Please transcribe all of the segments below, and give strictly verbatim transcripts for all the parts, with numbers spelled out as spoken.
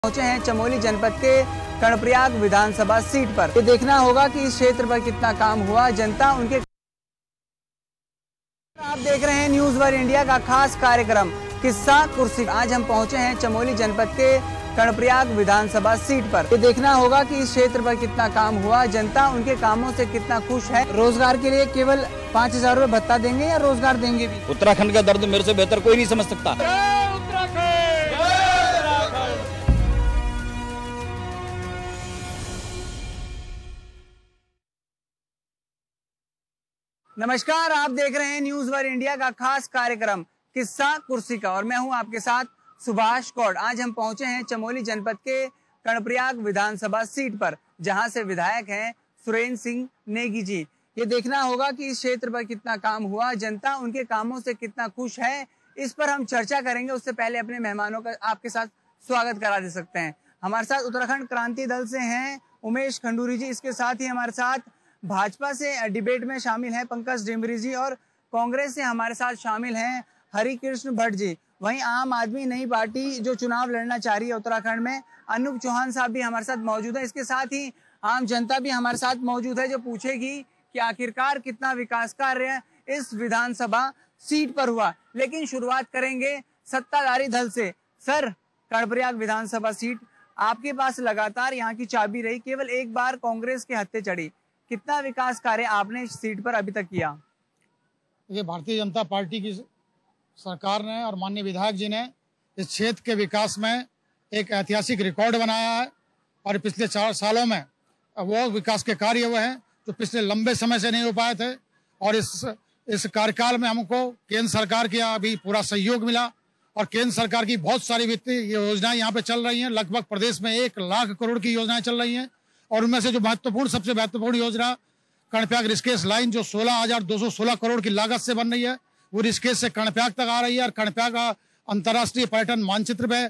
पहुंचे हैं चमोली जनपद के कर्णप्रयाग विधानसभा सीट पर। ये देखना होगा कि इस क्षेत्र पर कितना काम हुआ, जनता उनके। आप देख रहे हैं न्यूज वन इंडिया का खास कार्यक्रम किस्सा कुर्सी। आज हम पहुंचे हैं चमोली जनपद के कर्णप्रयाग विधानसभा सीट पर। ये देखना होगा कि इस क्षेत्र पर कितना काम हुआ, जनता उनके कामों से कितना खुश है। रोजगार के लिए केवल पाँच हजार रूपए भत्ता देंगे या रोजगार देंगे भी? उत्तराखंड का दर्द मेरे से बेहतर कोई नहीं समझ सकता। नमस्कार, आप देख रहे हैं न्यूज वन इंडिया का खास कार्यक्रम किस्सा कुर्सी का और मैं हूं आपके साथ सुभाष कौड़। आज हम पहुंचे हैं चमोली जनपद के कर्णप्रयाग विधानसभा सीट पर, जहां से विधायक हैं सुरेंद्र सिंह नेगी जी। ये देखना होगा कि इस क्षेत्र पर कितना काम हुआ, जनता उनके कामों से कितना खुश है, इस पर हम चर्चा करेंगे। उससे पहले अपने मेहमानों का आपके साथ स्वागत करा दे सकते हैं। हमारे साथ उत्तराखंड क्रांति दल से हैं उमेश खंडूरी जी, इसके साथ ही हमारे साथ भाजपा से डिबेट में शामिल हैं पंकज डिमरी जी और कांग्रेस से हमारे साथ शामिल हैं हरिकृष्ण भट्ट जी। वहीं आम आदमी नई पार्टी जो चुनाव लड़ना चाह रही है उत्तराखंड में, अनूप चौहान साहब भी हमारे साथ मौजूद है। इसके साथ ही आम जनता भी हमारे साथ मौजूद है जो पूछेगी कि आखिरकार कितना विकास कार्य इस विधानसभा सीट पर हुआ। लेकिन शुरुआत करेंगे सत्ताधारी दल से। सर, कर्णप्रयाग विधानसभा सीट आपके पास लगातार यहाँ की चाबी रही, केवल एक बार कांग्रेस के हत्थे चढ़ी। कितना विकास कार्य आपने इस सीट पर अभी तक किया? ये भारतीय जनता पार्टी की सरकार ने और माननीय विधायक जी ने इस क्षेत्र के विकास में एक ऐतिहासिक रिकॉर्ड बनाया है और पिछले चार सालों में वो विकास के कार्य हुए हैं जो पिछले लंबे समय से नहीं हो पाए थे। और इस इस कार्यकाल में हमको केंद्र सरकार का भी पूरा सहयोग मिला और केंद्र सरकार की बहुत सारी वित्तीय योजनाएं यहाँ पे चल रही हैं। लगभग प्रदेश में एक लाख करोड़ की योजनाएं चल रही हैं और उनमें से जो महत्वपूर्ण सबसे महत्वपूर्ण योजना कर्णप्रयाग ऋषिकेश लाइन जो सोलह हजार दो सौ सोलह करोड़ की लागत से बन रही है, वो ऋषिकेश से कर्णप्रयाग तक आ रही है और कर्णप्रयाग अंतर्राष्ट्रीय पर्यटन मानचित्र में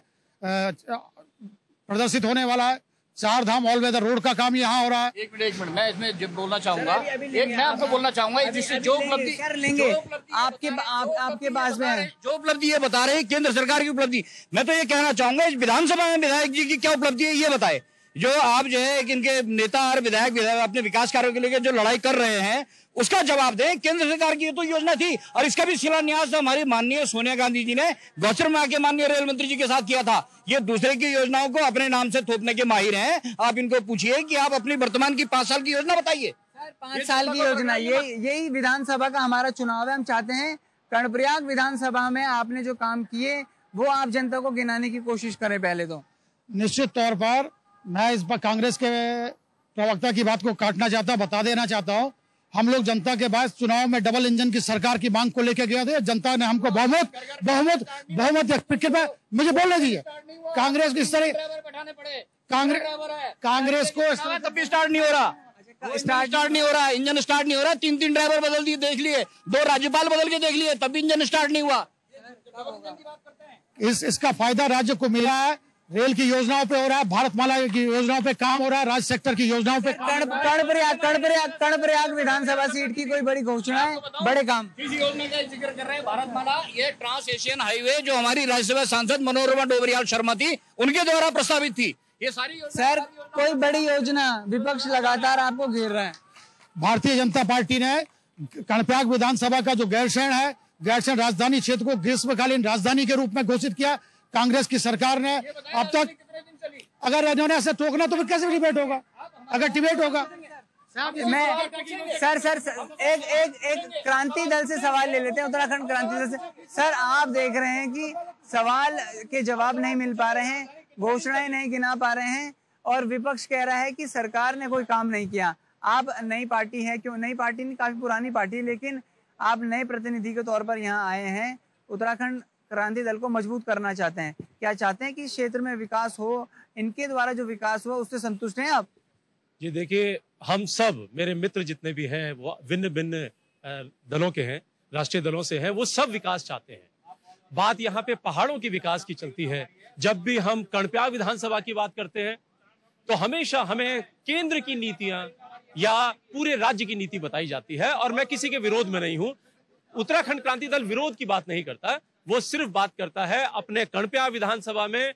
प्रदर्शित होने वाला है। चार धाम ऑल वेदर रोड का काम यहाँ हो रहा है। एक मिनट एक मिनट मैं इसमें जब बोलना चाहूंगा एक मैं आपको बोलना चाहूंगा जिससे जो उपलब्धि कर लेंगे आपके आप, आपके पास में है जो उपलब्धि ये बता रहे हैं केंद्र सरकार की उपलब्धि। मैं तो ये कहना चाहूंगा इस विधानसभा में विधायक जी की क्या उपलब्धि है ये बताए। जो आप जो है इनके नेता और विधायक अपने विकास कार्यों के लिए जो लड़ाई कर रहे हैं उसका जवाब दें। केंद्र सरकार की तो योजना थी और इसका भी शिलान्यास हमारी माननीय सोनिया गांधी जी ने गौचर में आके माननीय रेल मंत्री जी के साथ किया था। ये दूसरे की योजनाओं को अपने नाम से थोपने के माहिर हैं। आप इनको पूछिए कि आप अपनी वर्तमान की पांच साल की योजना बताइए। पाँच साल की योजना, ये यही विधानसभा का हमारा चुनाव है। हम चाहते हैं कर्णप्रयाग विधानसभा में आपने जो काम किए वो आप जनता को गिनाने की कोशिश करें। पहले तो निश्चित तौर पर मैं इस पर कांग्रेस के प्रवक्ता की बात को काटना चाहता हूँ, बता देना चाहता हूँ। हम लोग जनता के बाद चुनाव में डबल इंजन की सरकार की मांग को लेकर गए थे। जनता ने हमको बहुमत बहुमत बहुमत मुझे बोलने दीजिए। कांग्रेस की तरह कांग्रेस कांग्रेस को तब भी स्टार्ट नहीं हो रहा स्टार्ट नहीं हो रहा इंजन स्टार्ट नहीं हो रहा। तीन तीन ड्राइवर बदल दिए, देख लिए, दो राज्यपाल बदल के देख लिए, तब भी इंजन स्टार्ट नहीं हुआ। इस इसका फायदा राज्य को मिला है। रेल की योजनाओं पे हो रहा है, भारतमाला की योजनाओं पे काम हो रहा है, राज्य सेक्टर की योजनाओं पे। कर्णप्रयाग कर्णप्रयाग कर्णप्रयाग विधानसभा सीट की कोई बड़ी घोषणा है, बड़े काम इस योजना का जिक्र कर रहे हैं। भारतमाला ये ट्रांस एशियन हाईवे जो हमारी राज्यसभा सांसद मनोरमा डोबरियाल शर्मा थी उनके द्वारा प्रस्तावित थी। ये सारी सर कोई बड़ी योजना, विपक्ष लगातार आपको घेर रहा है। भारतीय जनता पार्टी ने कर्णप्रयाग विधानसभा का जो गैरसैंण है, गैरसैंण राजधानी क्षेत्र को ग्रीष्मकालीन राजधानी के रूप में घोषित किया कांग्रेस की सरकार ने। अब तक अगर इन्होंने ऐसे टोकना तो फिर कैसे डिबेट होगा? अगर डिबेट होगा मैं सर सर, सर एक एक एक क्रांति दल से सवाल ले लेते हैं, उत्तराखंड क्रांति दल से। सर, आप देख रहे हैं कि सवाल के जवाब नहीं मिल पा रहे हैं, घोषणाएं नहीं गिना पा रहे हैं और विपक्ष कह रहा है कि सरकार ने कोई काम नहीं किया। आप नई पार्टी है, क्यों नई पार्टी नहीं, काफी पुरानी पार्टी, लेकिन आप नए प्रतिनिधि के तौर पर यहाँ आए हैं, उत्तराखंड क्रांति दल को मजबूत करना चाहते हैं। क्या चाहते हैं कि इस क्षेत्र में विकास हो? इनके द्वारा जो विकास हुआ उससे संतुष्ट हैं आप? जी देखिए, हम सब, मेरे मित्र जितने भी हैं वो भिन्न भिन्न दलों के हैं, राष्ट्रीय दलों से हैं, वो सब विकास चाहते हैं। बात यहाँ पे पहाड़ों की विकास की चलती है। जब भी हम कर्णप्रयाग विधानसभा की बात करते हैं तो हमेशा हमें केंद्र की नीतियां या पूरे राज्य की नीति बताई जाती है और मैं किसी के विरोध में नहीं हूं। उत्तराखंड क्रांति दल विरोध की बात नहीं करता, वो सिर्फ बात करता है अपने कर्णप्रयाग विधानसभा में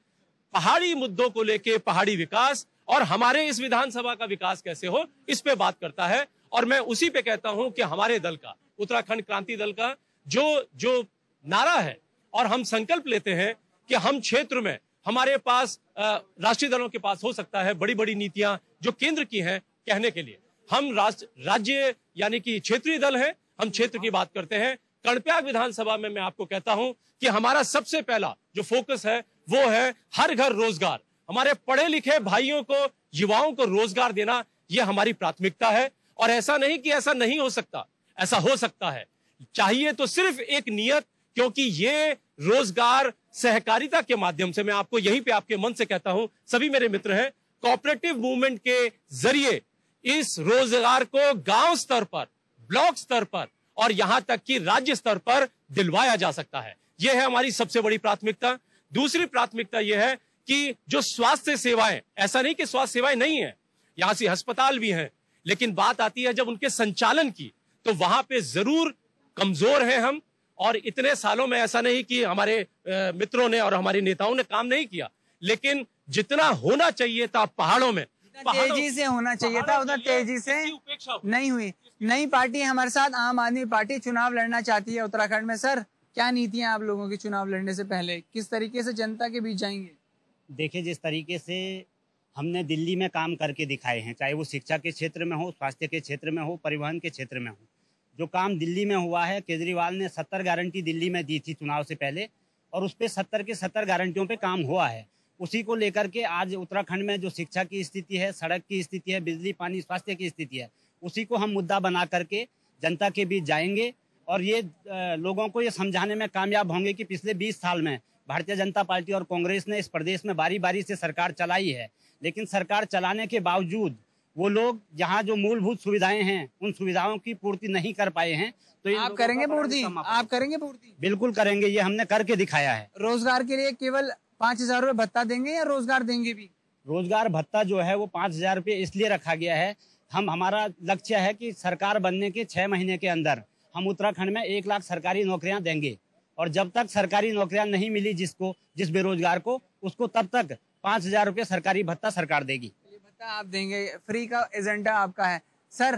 पहाड़ी मुद्दों को लेके पहाड़ी विकास और हमारे इस विधानसभा का विकास कैसे हो, इस पे बात करता है। और मैं उसी पे कहता हूं कि हमारे दल का, उत्तराखंड क्रांति दल का जो जो नारा है, और हम संकल्प लेते हैं कि हम क्षेत्र में, हमारे पास राष्ट्रीय दलों के पास हो सकता है बड़ी बड़ी नीतियां जो केंद्र की हैं कहने के लिए। हम राष्ट्र राज्य यानी कि क्षेत्रीय दल है, हम क्षेत्र की बात करते हैं। कर्णप्रयाग विधानसभा में मैं आपको कहता हूं कि हमारा सबसे पहला जो फोकस है वो है हर घर रोजगार। हमारे पढ़े लिखे भाइयों को, युवाओं को रोजगार देना, यह हमारी प्राथमिकता है। और ऐसा नहीं कि ऐसा नहीं हो सकता, ऐसा हो सकता है। चाहिए तो सिर्फ एक नियत, क्योंकि ये रोजगार सहकारिता के माध्यम से, मैं आपको यहीं पे आपके मन से कहता हूं, सभी मेरे मित्र हैं, कोऑपरेटिव मूवमेंट के जरिए इस रोजगार को गांव स्तर पर, ब्लॉक स्तर पर और यहां तक कि राज्य स्तर पर दिलवाया जा सकता है। यह है हमारी सबसे बड़ी प्राथमिकता। दूसरी प्राथमिकता यह है कि जो स्वास्थ्य सेवाएं, ऐसा नहीं कि स्वास्थ्य सेवाएं नहीं है, यहां से अस्पताल भी हैं, लेकिन बात आती है जब उनके संचालन की, तो वहां पे जरूर कमजोर हैं हम। और इतने सालों में ऐसा नहीं कि हमारे मित्रों ने और हमारे नेताओं ने काम नहीं किया, लेकिन जितना होना चाहिए था पहाड़ों में, तेजी से होना चाहिए था, उतना तेजी से नहीं हुई। नई पार्टी हमारे साथ, आम आदमी पार्टी चुनाव लड़ना चाहती है उत्तराखंड में। सर, क्या नीतियां आप लोगों की चुनाव लड़ने से पहले, किस तरीके से जनता के बीच जाएंगे? देखिए, जिस तरीके से हमने दिल्ली में काम करके दिखाए हैं, चाहे वो शिक्षा के क्षेत्र में हो, स्वास्थ्य के क्षेत्र में हो, परिवहन के क्षेत्र में हो, जो काम दिल्ली में हुआ है, केजरीवाल ने सत्तर गारंटी दिल्ली में दी थी चुनाव से पहले, और उस पर सत्तर के सत्तर गारंटियों पे काम हुआ है। उसी को लेकर के आज उत्तराखंड में जो शिक्षा की स्थिति है, सड़क की स्थिति है, बिजली पानी स्वास्थ्य की स्थिति है, उसी को हम मुद्दा बना करके जनता के बीच जाएंगे। और ये लोगों को ये समझाने में कामयाब होंगे कि पिछले बीस साल में भारतीय जनता पार्टी और कांग्रेस ने इस प्रदेश में बारी बारी से सरकार चलाई है, लेकिन सरकार चलाने के बावजूद वो लोग यहाँ जो मूलभूत सुविधाएं हैं, उन सुविधाओं की पूर्ति नहीं कर पाए हैं। तो आप करेंगे पूर्ति? आप करेंगे पूर्ति? बिल्कुल करेंगे, ये हमने करके दिखाया है। रोजगार के लिए केवल पाँच हजार रुपये भत्ता देंगे या रोजगार देंगे भी? रोजगार भत्ता जो है वो पाँच हजार रुपये इसलिए रखा गया है, हम हमारा लक्ष्य है कि सरकार बनने के छह महीने के अंदर हम उत्तराखंड में एक लाख सरकारी नौकरियां देंगे। और जब तक सरकारी नौकरियां नहीं मिली जिसको, जिस बेरोजगार को, उसको तब तक पाँच हजार रुपये सरकारी भत्ता सरकार देगी। ये भत्ता आप देंगे, फ्री का एजेंडा आपका है। सर,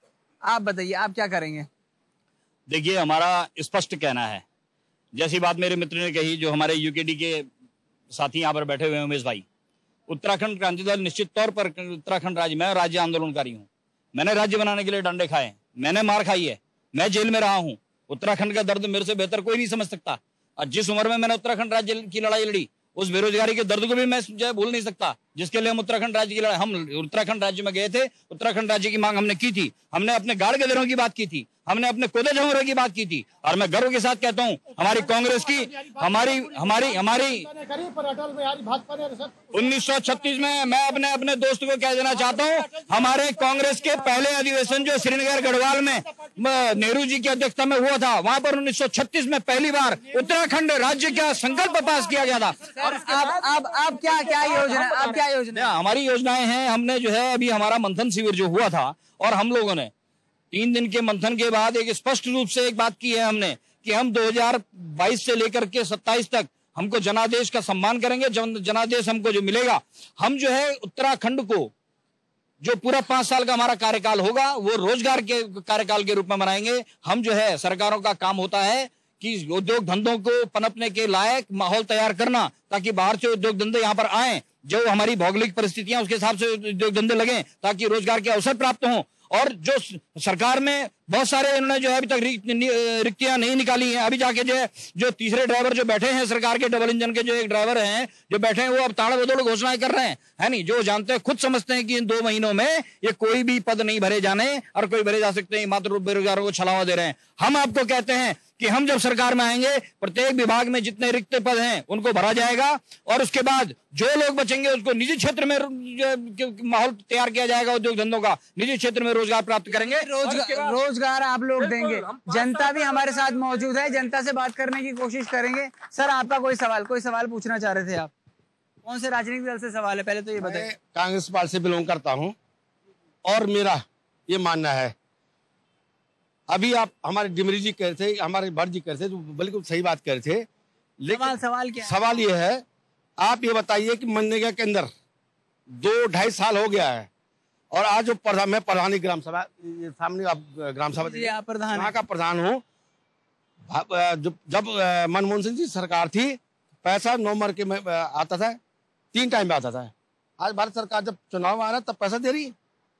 आप बताइए, आप क्या करेंगे? देखिए, हमारा स्पष्ट कहना है, जैसी बात मेरे मित्र ने कही, जो हमारे यूकेडी के साथी यहाँ पर बैठे हुए हैं, उमेश भाई, उत्तराखंड क्रांति दल निश्चित तौर पर उत्तराखंड राज्य में राज्य आंदोलनकारी हूँ। मैंने राज्य बनाने के लिए डंडे खाए, मैंने मार खाई है, मैं जेल में रहा हूँ। उत्तराखंड का दर्द मेरे से बेहतर कोई नहीं समझ सकता। और जिस उम्र में मैंने उत्तराखंड राज्य की लड़ाई लड़ी, उस बेरोजगारी के दर्द को भी मैं जो है भूल नहीं सकता, जिसके लिए हम उत्तराखंड राज्य की लड़ाई, हम उत्तराखंड राज्य में गए थे, उत्तराखंड राज्य की मांग हमने की थी, हमने अपने गाड़ के दिनों की बात की थी, हमने अपने कोदे जमोरे की बात की थी। और मैं गर्व के साथ कहता हूं, हमारी कांग्रेस की, हमारी हमारी हमारी उन्नीस सौ छत्तीस में, मैं अपने अपने दोस्त को कह देना चाहता हूं, हमारे कांग्रेस के पहले अधिवेशन जो श्रीनगर गढ़वाल में नेहरू जी की अध्यक्षता में हुआ था, वहां पर उन्नीस सौ छत्तीस में पहली बार उत्तराखंड राज्य का संकल्प पास किया गया था। और आप अब अब क्या क्या योजना, अब क्या योजना? हमारी योजनाएं हैं, हमने जो है अभी हमारा मंथन शिविर जो हुआ था, और हम लोगों ने तीन दिन के मंथन के बाद एक स्पष्ट रूप से एक बात की है हमने कि हम दो हज़ार बाईस से लेकर के सत्ताईस तक हमको जनादेश का सम्मान करेंगे। जन, जनादेश हमको जो मिलेगा, हम जो है उत्तराखंड को जो पूरा पांच साल का हमारा कार्यकाल होगा वो रोजगार के कार्यकाल के रूप में मनाएंगे। हम जो है, सरकारों का काम होता है कि उद्योग धंधों को पनपने के लायक माहौल तैयार करना, ताकि बाहर से उद्योग धंधे यहाँ पर आए, जो हमारी भौगोलिक परिस्थितियां उसके हिसाब से उद्योग धंधे लगे, ताकि रोजगार के अवसर प्राप्त हों। और जो सरकार में बहुत सारे इन्होंने जो है अभी तक रिक्तियां नहीं निकाली हैं, अभी जाके जो है जो तीसरे ड्राइवर जो बैठे हैं, सरकार के डबल इंजन के जो एक ड्राइवर हैं जो बैठे हैं, वो अब ताड़ बदोड़ घोषणाएं कर रहे हैं, है नहीं, जो जानते हैं, खुद समझते हैं कि इन दो महीनों में ये कोई भी पद नहीं भरे जाने और कोई भरे जा सकते हैं, मात्र बेरोजगारों को छलावा दे रहे हैं। हम आपको कहते हैं कि हम जब सरकार में आएंगे, प्रत्येक विभाग में जितने रिक्त पद हैं उनको भरा जाएगा, और उसके बाद जो लोग बचेंगे उसको निजी क्षेत्र में माहौल तैयार किया जाएगा, उद्योग धंधों का, निजी क्षेत्र में रोजगार प्राप्त करेंगे। रोजगार रोजगार आप लोग देंगे। जनता भी हमारे साथ मौजूद है, जनता से बात करने की कोशिश करेंगे। सर, आपका कोई सवाल कोई सवाल पूछना चाह रहे थे आप? कौन से राजनीतिक दल से सवाल है, पहले तो ये बताइए। कांग्रेस पार्टी से बिलोंग करता हूं, और मेरा ये मानना है, अभी आप हमारे डिमरी जी कह रहे थे, हमारे भट्ट जी कह रहे थे, तो बिल्कुल सही बात कह रहे थे, लेकिन सवाल सवाल क्या है? सवाल ये है आप ये बताइए कि मनरेगा के अंदर दो ढाई साल हो गया है और आज जो प्रधान, मैं प्रधानी ग्राम सभा, ये सामने आप ग्राम सभा जी, आप प्रधान वहाँ का प्रधान हूँ। जब जब मनमोहन सिंह जी सरकार थी, पैसा नवंबर के में आता था, तीन टाइम में आता था। आज भारत सरकार जब चुनाव आ रहा है तब पैसा दे रही है,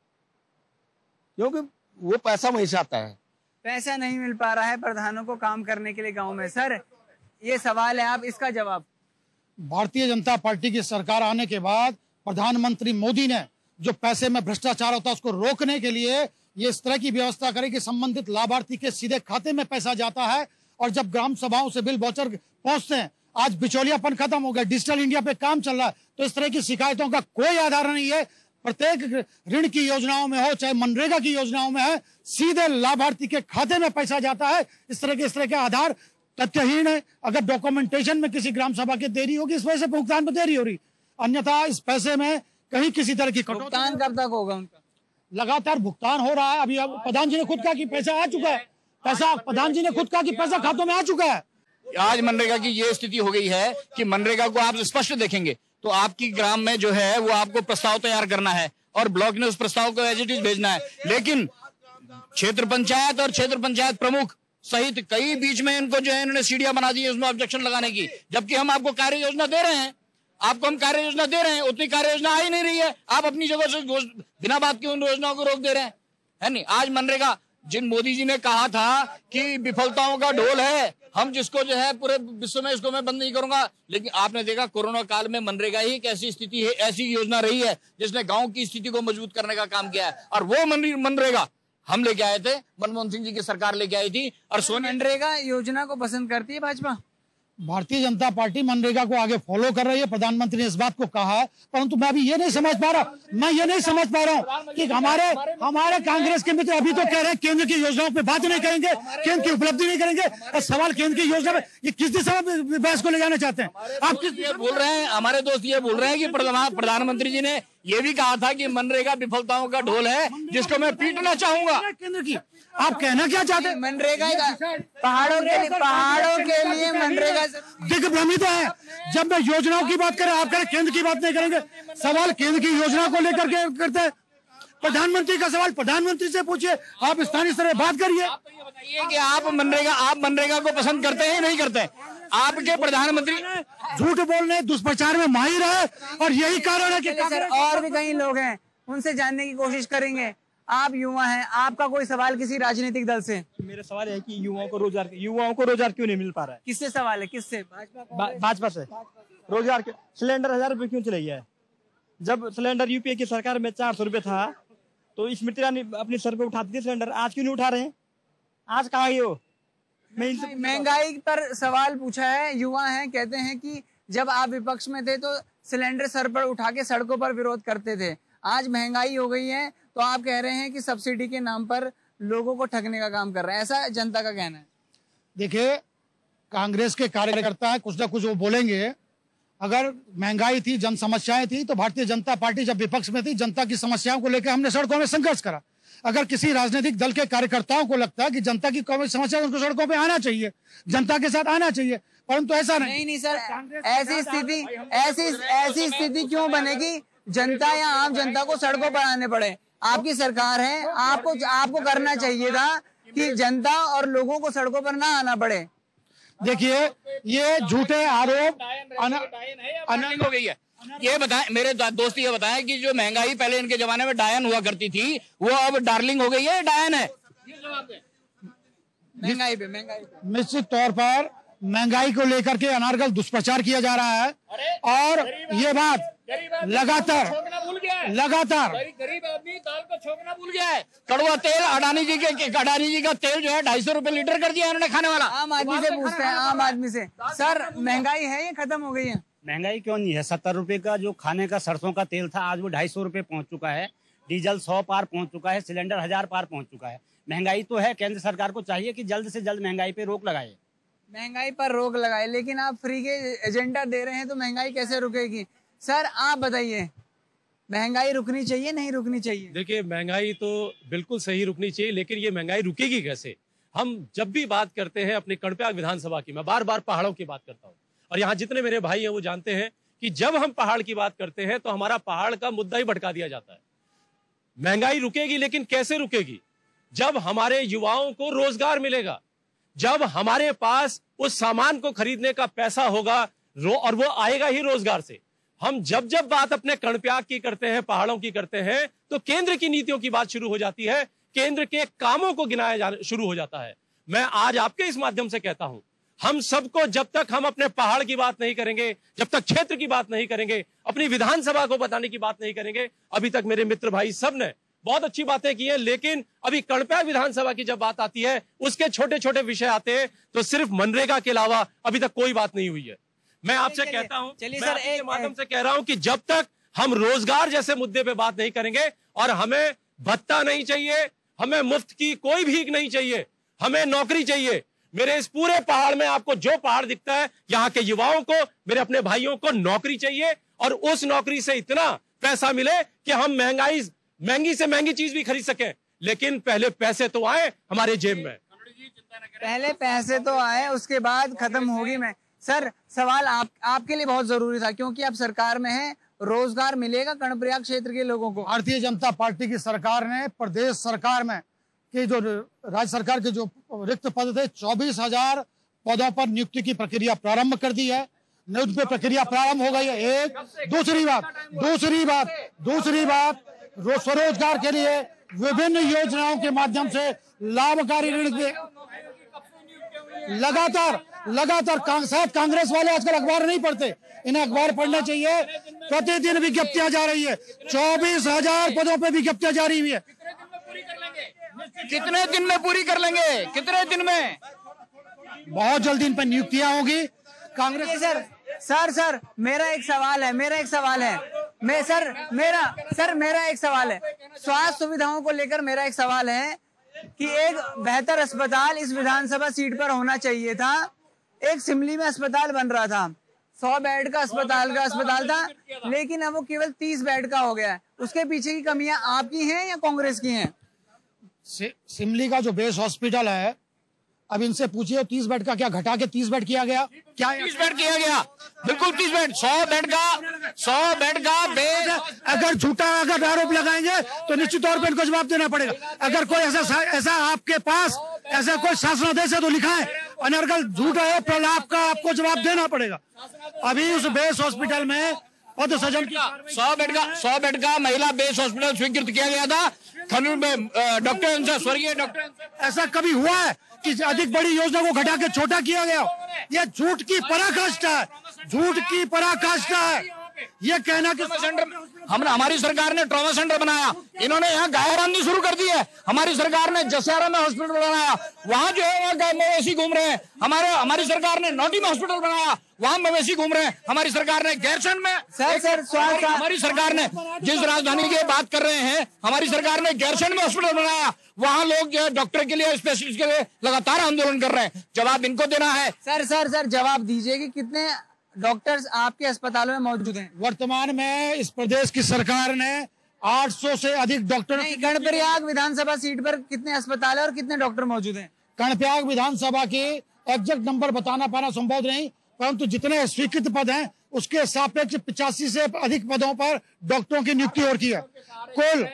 क्योंकि वो पैसा वहीं से आता है। पैसा नहीं मिल पा रहा है प्रधानों को काम करने के लिए गांव में। सर, ये सवाल है, आप इसका जवाब। भारतीय जनता पार्टी की सरकार आने के बाद प्रधानमंत्री मोदी ने जो पैसे में भ्रष्टाचार होता है उसको रोकने के लिए ये इस तरह की व्यवस्था करे कि संबंधित लाभार्थी के सीधे खाते में पैसा जाता है। और जब ग्राम सभाओं से बिल वाउचर पहुंचते हैं, आज बिचौलियापन खत्म हो गया, डिजिटल इंडिया पे काम चल रहा है, तो इस तरह की शिकायतों का कोई आधार नहीं है। प्रत्येक ऋण की योजनाओं में हो चाहे मनरेगा की योजनाओं में है, सीधे लाभार्थी के खाते में पैसा जाता है। इस तरह के इस तरह के आधार तथ्यहीन है। अगर डॉक्यूमेंटेशन में किसी ग्राम सभा की देरी होगी, इस वजह से भुगतान में देरी हो रही, अन्यथा इस पैसे में कहीं किसी तरह की भुगतान कब तक होगा उनका? लगातार भुगतान हो रहा है। अभी अब प्रधान जी ने खुद कहा कि पैसा आ चुका है, पैसा प्रधान जी ने खुद कहा कि पैसा खातों में आ चुका है। आज मनरेगा की ये स्थिति हो गई है कि मनरेगा को आप स्पष्ट देखेंगे तो आपकी ग्राम में जो है वो आपको प्रस्ताव तैयार करना है और ब्लॉक ने उस प्रस्ताव को एज इट इज भेजना है, लेकिन क्षेत्र पंचायत और क्षेत्र पंचायत प्रमुख सहित कई बीच में इनको जो है इन्होंने सीढ़ियां बना दी है उसमें ऑब्जेक्शन लगाने की, जबकि हम आपको कार्य योजना दे रहे हैं, आपको हम कार्य योजना दे रहे हैं, उतनी कार्य योजना आ ही नहीं रही है। आप अपनी जगह से बिना बात के उन योजनाओं को रोक दे रहे हैं, है नहीं। आज मनरेगा, जिन मोदी जी ने कहा था कि विफलताओं का ढोल है, हम जिसको जो है पूरे विश्व में इसको मैं बंद नहीं करूंगा, लेकिन आपने देखा कोरोना काल में मनरेगा ही एक ऐसी स्थिति है, ऐसी योजना रही है जिसने गांव की स्थिति को मजबूत करने का काम किया है। और वो मनरेगा हम लेके आए थे, मनमोहन सिंह जी की सरकार लेके आई थी। और सोनिया मनरेगा योजना को पसंद करती है भाजपा? भारतीय जनता पार्टी मनरेगा को आगे फॉलो कर रही है। प्रधानमंत्री ने इस बात को कहा है, परंतु मैं अभी ये नहीं समझ पा रहा मैं ये नहीं समझ पा रहा हूँ कि हमारे हमारे कांग्रेस के मित्र अभी तो कह रहे हैं केंद्र की योजनाओं पे बात नहीं करेंगे, केंद्र की उपलब्धि नहीं करेंगे। और सवाल केंद्र की योजना में ये किस दिशा में बहस को ले जाना चाहते हैं? आप किस ये बोल रहे हैं, हमारे दोस्त ये बोल रहे हैं कि प्रधानमंत्री जी ने ये भी कहा था कि मनरेगा विफलताओं का ढोल है जिसको मैं पीटना चाहूंगा। केंद्र की आप कहना क्या चाहते हैं? मनरेगा पहाड़ों के लिए पहाड़ों के लिए मनरेगा दिग्भ्रमित है। जब मैं योजनाओं की बात करें, आप करें केंद्र की बात नहीं करेंगे। सवाल केंद्र की योजना को लेकर के करते हैं। प्रधानमंत्री का सवाल प्रधानमंत्री से पूछिए, आप स्थानीय स्तर पर बात करिए। आप तो ये बताइए कि आप मनरेगा आप मनरेगा को पसंद करते हैं नहीं करते हैं? आपके प्रधानमंत्री झूठ बोलने दुष्प्रचार में माहिर है और यही कारण है कि सर और भी कई लोग हैं, उनसे जानने की कोशिश करेंगे। आप युवा हैं, आपका कोई सवाल किसी राजनीतिक दल से? मेरा सवाल है कि युवाओं को रोजगार युवाओं को रोजगार क्यों नहीं मिल पा रहा है? किससे सवाल है? किससे? भाजपा से। रोजगार के सिलेंडर हजार रुपए क्यों चले गया है? जब सिलेंडर यूपीए की सरकार में चार सौ रुपए था तो स्मृति ईरानी अपने सर पे उठाती थी सिलेंडर, आज क्यों नहीं उठा रहे हैं? आज कहाँ गए हो? मैं इनसे महंगाई पर सवाल पूछा है। युवा हैं, कहते हैं कि जब आप विपक्ष में थे तो सिलेंडर सर पर उठा के सड़कों पर विरोध करते थे, आज महंगाई हो गई है तो आप कह रहे हैं कि सब्सिडी के नाम पर लोगों को ठगने का काम कर रहे हैं, ऐसा जनता का कहना है। देखिए, कांग्रेस के कार्यकर्ता है, कुछ ना कुछ वो बोलेंगे। अगर महंगाई थी, जन समस्याएं थी, तो भारतीय जनता पार्टी जब विपक्ष में थी जनता की समस्याओं को लेकर हमने सड़कों में संघर्ष करा। अगर किसी राजनीतिक दल के कार्यकर्ताओं को लगता है कि जनता की समस्या उनको सड़कों पे आना चाहिए, जनता के साथ आना चाहिए, परंतु ऐसा नहीं। नहीं नहीं सर, ऐसी स्थिति ऐसी ऐसी स्थिति क्यों बनेगी जनता या आम जनता को सड़कों पर आने पड़े? आपकी सरकार है, आपको आपको करना चाहिए था कि जनता और लोगों को सड़कों पर ना आना पड़े। देखिए, ये झूठे आरोप अनंत हो गई है। ये बताएं, मेरे दोस्त ये बताएं कि जो महंगाई पहले इनके जमाने में डायन हुआ करती थी वो अब डार्लिंग हो गई है, डायन है। महंगाई पे महंगाई पे निश्चित तौर पर महंगाई को लेकर के अनारगल दुष्प्रचार किया जा रहा है और ये बात लगातार लगातार गरीब आदमी दाल को छोकना भूल गया है। कड़वा तेल अडानी जी के अडानी जी का तेल जो है ढाई सौ रुपए लीटर कर दिया उन्होंने खाने वाला। आम आदमी से पूछते हैं, आम आदमी से, सर महंगाई है ये खत्म हो गई है? महंगाई क्यों नहीं है? सत्तर रुपए का जो खाने का सरसों का तेल था आज वो ढाई सौ रुपए पहुंच चुका है, डीजल सौ पार पहुंच चुका है, सिलेंडर हजार पार पहुंच चुका है। महंगाई तो है, केंद्र सरकार को चाहिए कि जल्द से जल्द महंगाई पे रोक लगाए। महंगाई पर रोक लगाए, लेकिन आप फ्री के एजेंडा दे रहे हैं तो महंगाई कैसे रुकेगी? सर आप बताइए, महंगाई रुकनी चाहिए नहीं रुकनी चाहिए? देखिए, महंगाई तो बिल्कुल सही रुकनी चाहिए, लेकिन ये महंगाई रुकेगी कैसे? हम जब भी बात करते हैं अपने कर्णप्रयाग विधानसभा की, मैं बार बार पहाड़ों की बात करता हूँ और यहाँ जितने मेरे भाई हैं वो जानते हैं कि जब हम पहाड़ की बात करते हैं तो हमारा पहाड़ का मुद्दा ही भटका दिया जाता है। महंगाई रुकेगी, लेकिन कैसे रुकेगी? जब हमारे युवाओं को रोजगार मिलेगा, जब हमारे पास उस सामान को खरीदने का पैसा होगा, और वो आएगा ही रोजगार से। हम जब जब बात अपने कर्णप्याग की करते हैं, पहाड़ों की करते हैं, तो केंद्र की नीतियों की बात शुरू हो जाती है, केंद्र के कामों को गिनाया जाना शुरू हो जाता है। मैं आज आपके इस माध्यम से कहता हूं, हम सबको, जब तक हम अपने पहाड़ की बात नहीं करेंगे, जब तक क्षेत्र की बात नहीं करेंगे, अपनी विधानसभा को बताने की बात नहीं करेंगे, अभी तक मेरे मित्र भाई सब ने बहुत अच्छी बातें की हैं, लेकिन अभी कर्णप्याग विधानसभा की जब बात आती है, उसके छोटे छोटे विषय आते हैं, तो सिर्फ मनरेगा के अलावा अभी तक कोई बात नहीं हुई है। मैं आपसे कहता हूं, चलिए मैं सर, आपके एक माध्यम से कह रहा हूं कि जब तक हम रोजगार जैसे मुद्दे पे बात नहीं करेंगे, और हमें भत्ता नहीं चाहिए, हमें मुफ्त की कोई भीख नहीं चाहिए, हमें नौकरी चाहिए। मेरे इस पूरे पहाड़ में आपको जो पहाड़ दिखता है, यहाँ के युवाओं को, मेरे अपने भाइयों को नौकरी चाहिए, और उस नौकरी से इतना पैसा मिले कि हम महंगाई महंगी से महंगी चीज भी खरीद सकें। लेकिन पहले पैसे तो आए हमारे जेब में, पहले पैसे तो आए, उसके बाद खत्म होगी। मैं सर, सवाल आप आपके लिए बहुत जरूरी था, क्योंकि आप सरकार में हैं, रोजगार मिलेगा कर्णप्रयाग क्षेत्र के लोगों को? भारतीय जनता पार्टी की सरकार ने प्रदेश सरकार में कि जो राज्य सरकार के जो रिक्त पद थे, चौबीस हजार पदों पर नियुक्ति की प्रक्रिया प्रारंभ कर दी है। नियुक्ति की प्रक्रिया प्रारंभ हो गई है। एक दूसरी बात दूसरी बात दूसरी बात स्वरोजगार के लिए विभिन्न योजनाओं के माध्यम से लाभकारी ऋण के लगातार लगातार शायद कांग्रेस वाले आजकल अखबार नहीं पढ़ते, इन्हें अखबार पढ़ना चाहिए। प्रतिदिन विज्ञप्तियां जा रही है, चौबीस हजार पदों पर विज्ञप्तियां जारी हुई है। कितने दिन में पूरी कर लेंगे? कितने दिन में? बहुत जल्दी इन पर नियुक्तियां होगी। कांग्रेस सर सर सर मेरा एक सवाल है मेरा एक सवाल है मैं सर मेरा सर मेरा एक सवाल है स्वास्थ्य सुविधाओं को लेकर मेरा एक सवाल है कि एक बेहतर अस्पताल इस विधानसभा सीट पर होना चाहिए था। एक सिमली में अस्पताल बन रहा था, सौ बेड का अस्पताल का अस्पताल था, लेकिन अब वो केवल तीस बेड का हो गया है। उसके पीछे की कमियां आपकी हैं या कांग्रेस की हैं? सिमली का जो बेस हॉस्पिटल है, अब इनसे पूछिए तीस बेड का क्या घटा के तीस बेड किया गया? क्या तीस बेड किया गया? बिल्कुल तीस बेड, सौ बेड का सौ बेड का बेड। अगर झूठा अगर आरोप लगाएंगे तो निश्चित तौर पर इनको जवाब देना पड़ेगा। अगर कोई ऐसा ऐसा आपके पास ऐसा कोई शासनादेश है तो लिखाए, अनर्गल झूठ है प्रलाप का आपको जवाब देना पड़ेगा। अभी उस बेस हॉस्पिटल में पद सजन की सौ बेड का सौ बेड का महिला बेस हॉस्पिटल स्वीकृत किया गया था खनूर में। डॉक्टर स्वर्गीय डॉक्टर, ऐसा कभी हुआ है कि अधिक बड़ी योजना को घटा के छोटा किया गया? ये झूठ की पराकाष्ठा है, झूठ की पराकाष्ठा है। ये कहना कि हम हमारी सरकार ने ट्रॉमा सेंटर बनाया, इन्होंने यहाँ गायरानी शुरू कर दी है। हमारी सरकार ने जसियारा में हॉस्पिटल बनाया, वहाँ जो है वहाँ मवेशी घूम रहे हैं। हमारे हमारी सरकार ने नोटी में हॉस्पिटल बनाया, वहाँ मवेशी घूम रहे हैं। हमारी सरकार ने गैरसैंण में सर सर स्वास्थ्य हमारी सरकार ने जिस राजधानी की बात कर रहे हैं, हमारी सरकार ने गैरसैंण में हॉस्पिटल बनाया, वहाँ लोग जो है डॉक्टर के लिए, स्पेशलिस्ट के लिए लगातार आंदोलन कर रहे हैं। जवाब इनको देना है। सर सर सर जवाब दीजिए कि कितने डॉक्टर्स आपके अस्पतालों में मौजूद हैं? वर्तमान में इस प्रदेश की सरकार ने आठ सौ से अधिक डॉक्टर। कर्णप्रयाग विधानसभा सीट पर कितने अस्पताल है और कितने डॉक्टर मौजूद हैं? कर्णप्रयाग विधानसभा के एग्जैक्ट नंबर बताना पाना संभव नहीं, परंतु जितने स्वीकृत पद हैं उसके सापेक्ष पिचासी से अधिक पदों पर डॉक्टरों की नियुक्ति हो रही है कुल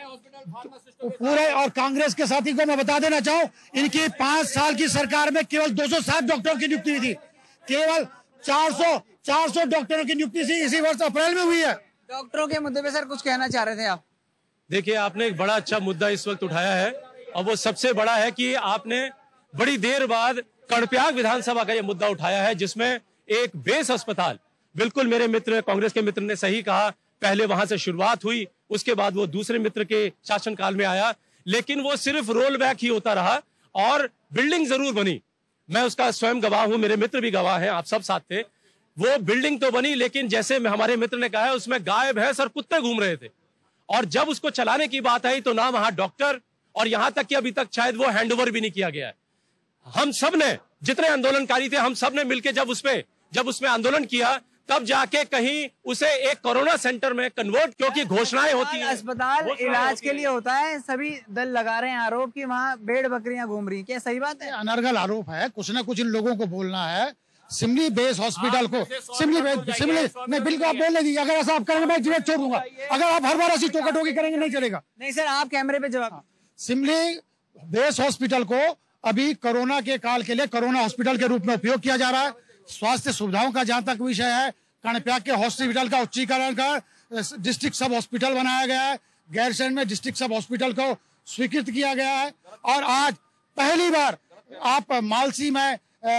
पूरे। और कांग्रेस के साथी को मैं बता देना चाहूँ, इनकी पांच साल की सरकार में केवल दो सौ सात डॉक्टरों की नियुक्ति हुई थी। केवल चार सौ चार सौ डॉक्टरों की नियुक्ति इसी वर्ष अप्रैल में हुई है। डॉक्टरों के मुद्दे पे सर कुछ कहना चाह रहे थे आप? देखिए, आपने एक बड़ा अच्छा मुद्दा इस वक्त उठाया है, और वो सबसे बड़ा है कि आपने बड़ी देर बाद कर्णप्रयाग विधानसभा का ये मुद्दा उठाया है, जिसमें एक बेस अस्पताल, बिल्कुल मेरे मित्र कांग्रेस के मित्र ने सही कहा, पहले वहां से शुरुआत हुई, उसके बाद वो दूसरे मित्र के शासनकाल में आया, लेकिन वो सिर्फ रोल बैक ही होता रहा और बिल्डिंग जरूर बनी। मैं उसका स्वयं गवाह हूं, मेरे मित्र भी गवाह हैं, आप सब साथ थे। वो बिल्डिंग तो बनी, लेकिन जैसे हमारे मित्र ने कहा है, उसमें गाय भैंस और कुत्ते घूम रहे थे। और जब उसको चलाने की बात आई तो ना वहां डॉक्टर, और यहां तक कि अभी तक शायद वो हैंडओवर भी नहीं किया गया है। हम सब ने, जितने आंदोलनकारी थे, हम सब ने मिलकर जब उसमें जब उसमें आंदोलन किया, तब जाके कहीं उसे एक कोरोना सेंटर में कन्वर्ट, क्योंकि घोषणाएं होती हैं, अस्पताल इलाज के लिए होता है, सभी दल लगा रहे हैं आरोप कि वहाँ भेड़ बकरियां घूम रही हैं। क्या सही बात है? अनर्गल आरोप है, कुछ ना कुछ इन लोगों को बोलना है। सिमली बेस हॉस्पिटल को सिमली बेस सिमली नहीं बिल्कुल आप बोलने दीजिए, अगर ऐसा आप करेंगे मैं जीवन छोड़ दूंगा। अगर आप हर बार ऐसी टोका टोकी करेंगे नहीं चलेगा। नहीं सर, आप कैमरे पे जवाब। सिमली बेस हॉस्पिटल को अभी कोरोना के काल के लिए कोरोना हॉस्पिटल के रूप में उपयोग किया जा रहा है। स्वास्थ्य सुविधाओं का जहां तक विषय है, कर्णप्रयाग के हॉस्पिटल का उच्चीकरण कर डिस्ट्रिक्ट सब हॉस्पिटल बनाया गया है। गैरसैंण में डिस्ट्रिक्ट सब हॉस्पिटल को स्वीकृत किया गया है। और आज पहली बार आप मालसी में,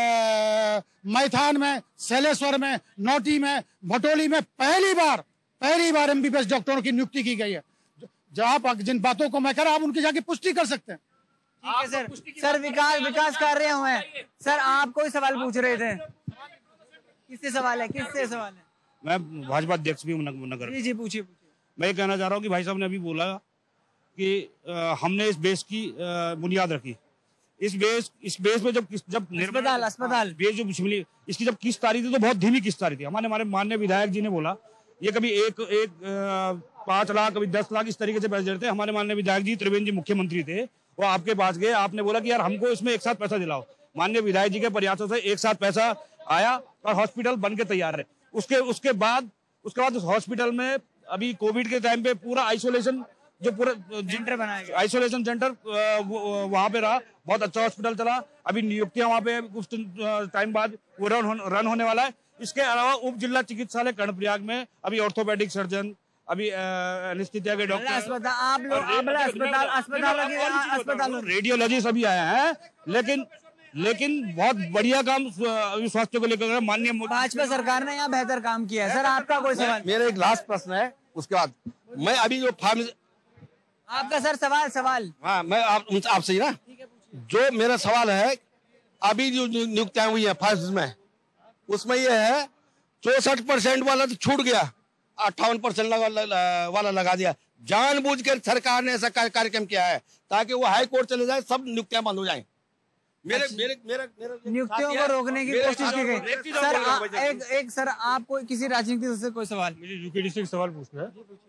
मैथान में, सैलेश्वर में, नौटी में, भटोली में पहली बार पहली बार एमबीबीएस डॉक्टरों की नियुक्ति की गई है। जो आप जिन बातों को मैं कह रहा हूं आप उनकी जाके पुष्टि कर सकते हैं। ठीक है सर। सर विकास विकास कार्य हुए हैं। सर आप कोई सवाल पूछ रहे थे, किससे सवाल है? किससे सवाल है? मैं भाजपा अध्यक्ष भी हूं नगर। जी जी पूछिए पूछिए। मैं ये कहना चाह रहा हूँ कि भाई साहब ने अभी बोला कि आ, हमने इस बेस की आ, बुनियाद रखी। इस बेस इस बेस में जब जब अस्पताल अस्पताल बेस जो मिली इसकी जब किस्त आ रही थी तो बहुत धीमी किस्त आ रही थी। हमारे हमारे माननीय विधायक जी ने बोला ये कभी एक एक पांच लाख कभी दस लाख इस तरीके से पैसे देते। हमारे माननीय विधायक जी त्रिवेंद्र जी मुख्यमंत्री थे, वो आपके पास गए, आपने बोला कि यार हमको इसमें एक साथ पैसा दिलाओ। माननीय विधायक जी के प्रयासों से एक साथ पैसा आया और हॉस्पिटल बन के तैयार है। उसके उसके बाद उसके बाद उस हॉस्पिटल में अभी कोविड के टाइम पे पूरा आइसोलेशन जो पूरा सेंटर बनाया गया, आइसोलेशन सेंटर वहां पे रहा, बहुत अच्छा हॉस्पिटल चला। अभी नियुक्तियां वहां पे कुछ टाइम बाद वो रन हो, रन होने वाला है। इसके अलावा उप जिला चिकित्सालय कर्णप्रयाग में अभी ऑर्थोपेडिक सर्जन, अभी एनेस्थीसिया के डॉक्टर, अस्पताल आप लोग अस्पताल अस्पताल अस्पताल रेडियोलॉजी सभी आए हैं। लेकिन लेकिन बहुत बढ़िया काम स्वास्थ्य को लेकर माननीय भाजपा सरकार ने यहाँ बेहतर काम किया है। सर आपका कोई सवाल? मेरा एक लास्ट प्रश्न है, उसके बाद मैं अभी जो फार्मेसी आपका सर सवाल सवाल हाँ मैं आप आपसे ही ना, जो मेरा सवाल है अभी जो नियुक्तियां हुई है फार्मेसी में, उसमें ये है चौसठ परसेंट वाला तो छूट गया, अट्ठावन परसेंट वाला लगा दिया। जानबूझकर सरकार ने ऐसा कार्यक्रम किया है ताकि वो हाई कोर्ट चले जाए, सब नियुक्तियां बंद हो जाएं। मेरे मेरे मेरे नियुक्तियों को रोकने की कोशिश की गई। सर आ, एक एक सर आपको किसी राजनीतिक दल से कोई सवाल? मुझे यूकेडी से एक सवाल पूछना है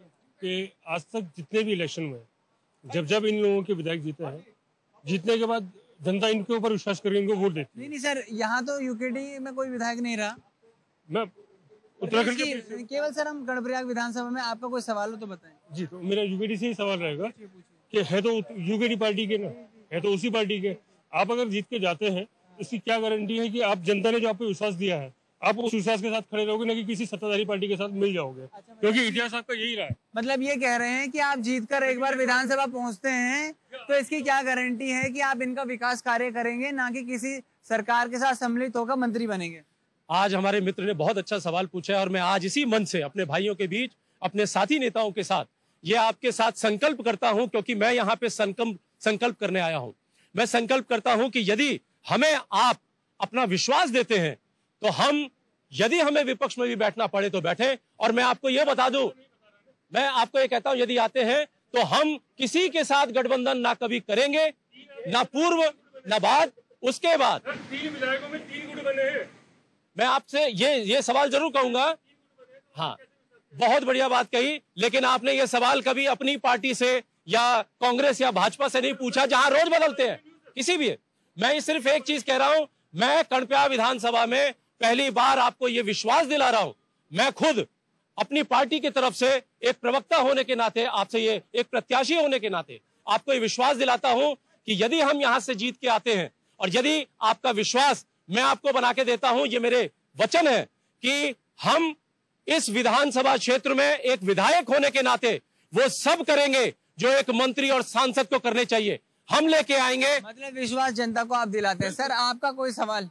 कि आज तक जितने भी इलेक्शन में जब जब इन लोगों के विधायक जीते हैं, जीतने के बाद जनता इनके ऊपर विश्वास करके इनको वोट देती है। नहीं नहीं सर, यहाँ तो यूकेडी में कोई विधायक नहीं रहा। मैं उत्तराखंड के केवल सर हम कर्णप्रयाग विधानसभा में, आपका कोई सवाल हो तो बताएं। जी, तो मेरा यूकेडी से ही सवाल रहेगा कि है तो यूकेडी पार्टी के ना, है तो उसी पार्टी के। आप अगर जीत के जाते हैं तो इसकी क्या गारंटी है कि आप जनता ने जो आप पे विश्वास दिया है आप उस विश्वास के साथ खड़े रहोगे, ना कि किसी सत्ताधारी पार्टी के साथ मिल जाओगे? क्योंकि इतिहास आपका यही रहा है। मतलब ये कह रहे हैं कि आप जीतकर एक बार विधानसभा पहुंचते हैं तो इसकी क्या गारंटी है कि आप इनका विकास कार्य करेंगे, ना कि किसी सरकार के साथ सम्मिलित होकर मंत्री बनेंगे? आज हमारे मित्र ने बहुत अच्छा सवाल पूछा है और मैं आज इसी मंच से अपने भाइयों के बीच, अपने साथी नेताओं के साथ ये आपके साथ संकल्प करता हूं, क्योंकि मैं यहाँ पे संकल्प संकल्प करने आया हूं। मैं संकल्प करता हूं कि यदि हमें आप अपना विश्वास देते हैं तो हम, यदि हमें विपक्ष में भी बैठना पड़े तो बैठे। और मैं आपको यह बता दूं, मैं आपको ये कहता हूं, यदि आते हैं तो हम किसी के साथ गठबंधन ना कभी करेंगे, ना पूर्व ना बाद। उसके बाद तीन विधायकों में तीन गुट बने हैं। मैं आपसे ये ये सवाल जरूर कहूंगा। हाँ, बहुत बढ़िया बात कही, लेकिन आपने ये सवाल कभी अपनी पार्टी से या कांग्रेस या भाजपा से नहीं पूछा, जहां रोज बदलते हैं किसी भी। मैं सिर्फ एक चीज कह रहा हूं, मैं कर्णप्रयाग विधानसभा में पहली बार आपको यह विश्वास दिला रहा हूं। मैं खुद अपनी पार्टी की तरफ से एक प्रवक्ता होने के नाते, आपसे ये एक प्रत्याशी होने के नाते आपको ये विश्वास दिलाता हूं कि यदि हम यहां से जीत के आते हैं और यदि आपका विश्वास मैं आपको बना के देता हूं, ये मेरे वचन है कि हम इस विधानसभा क्षेत्र में एक विधायक होने के नाते वो सब करेंगे जो एक मंत्री और सांसद को करने चाहिए, हम लेके आएंगे। मतलब विश्वास जनता को आप दिलाते हैं। सर आपका कोई सवाल?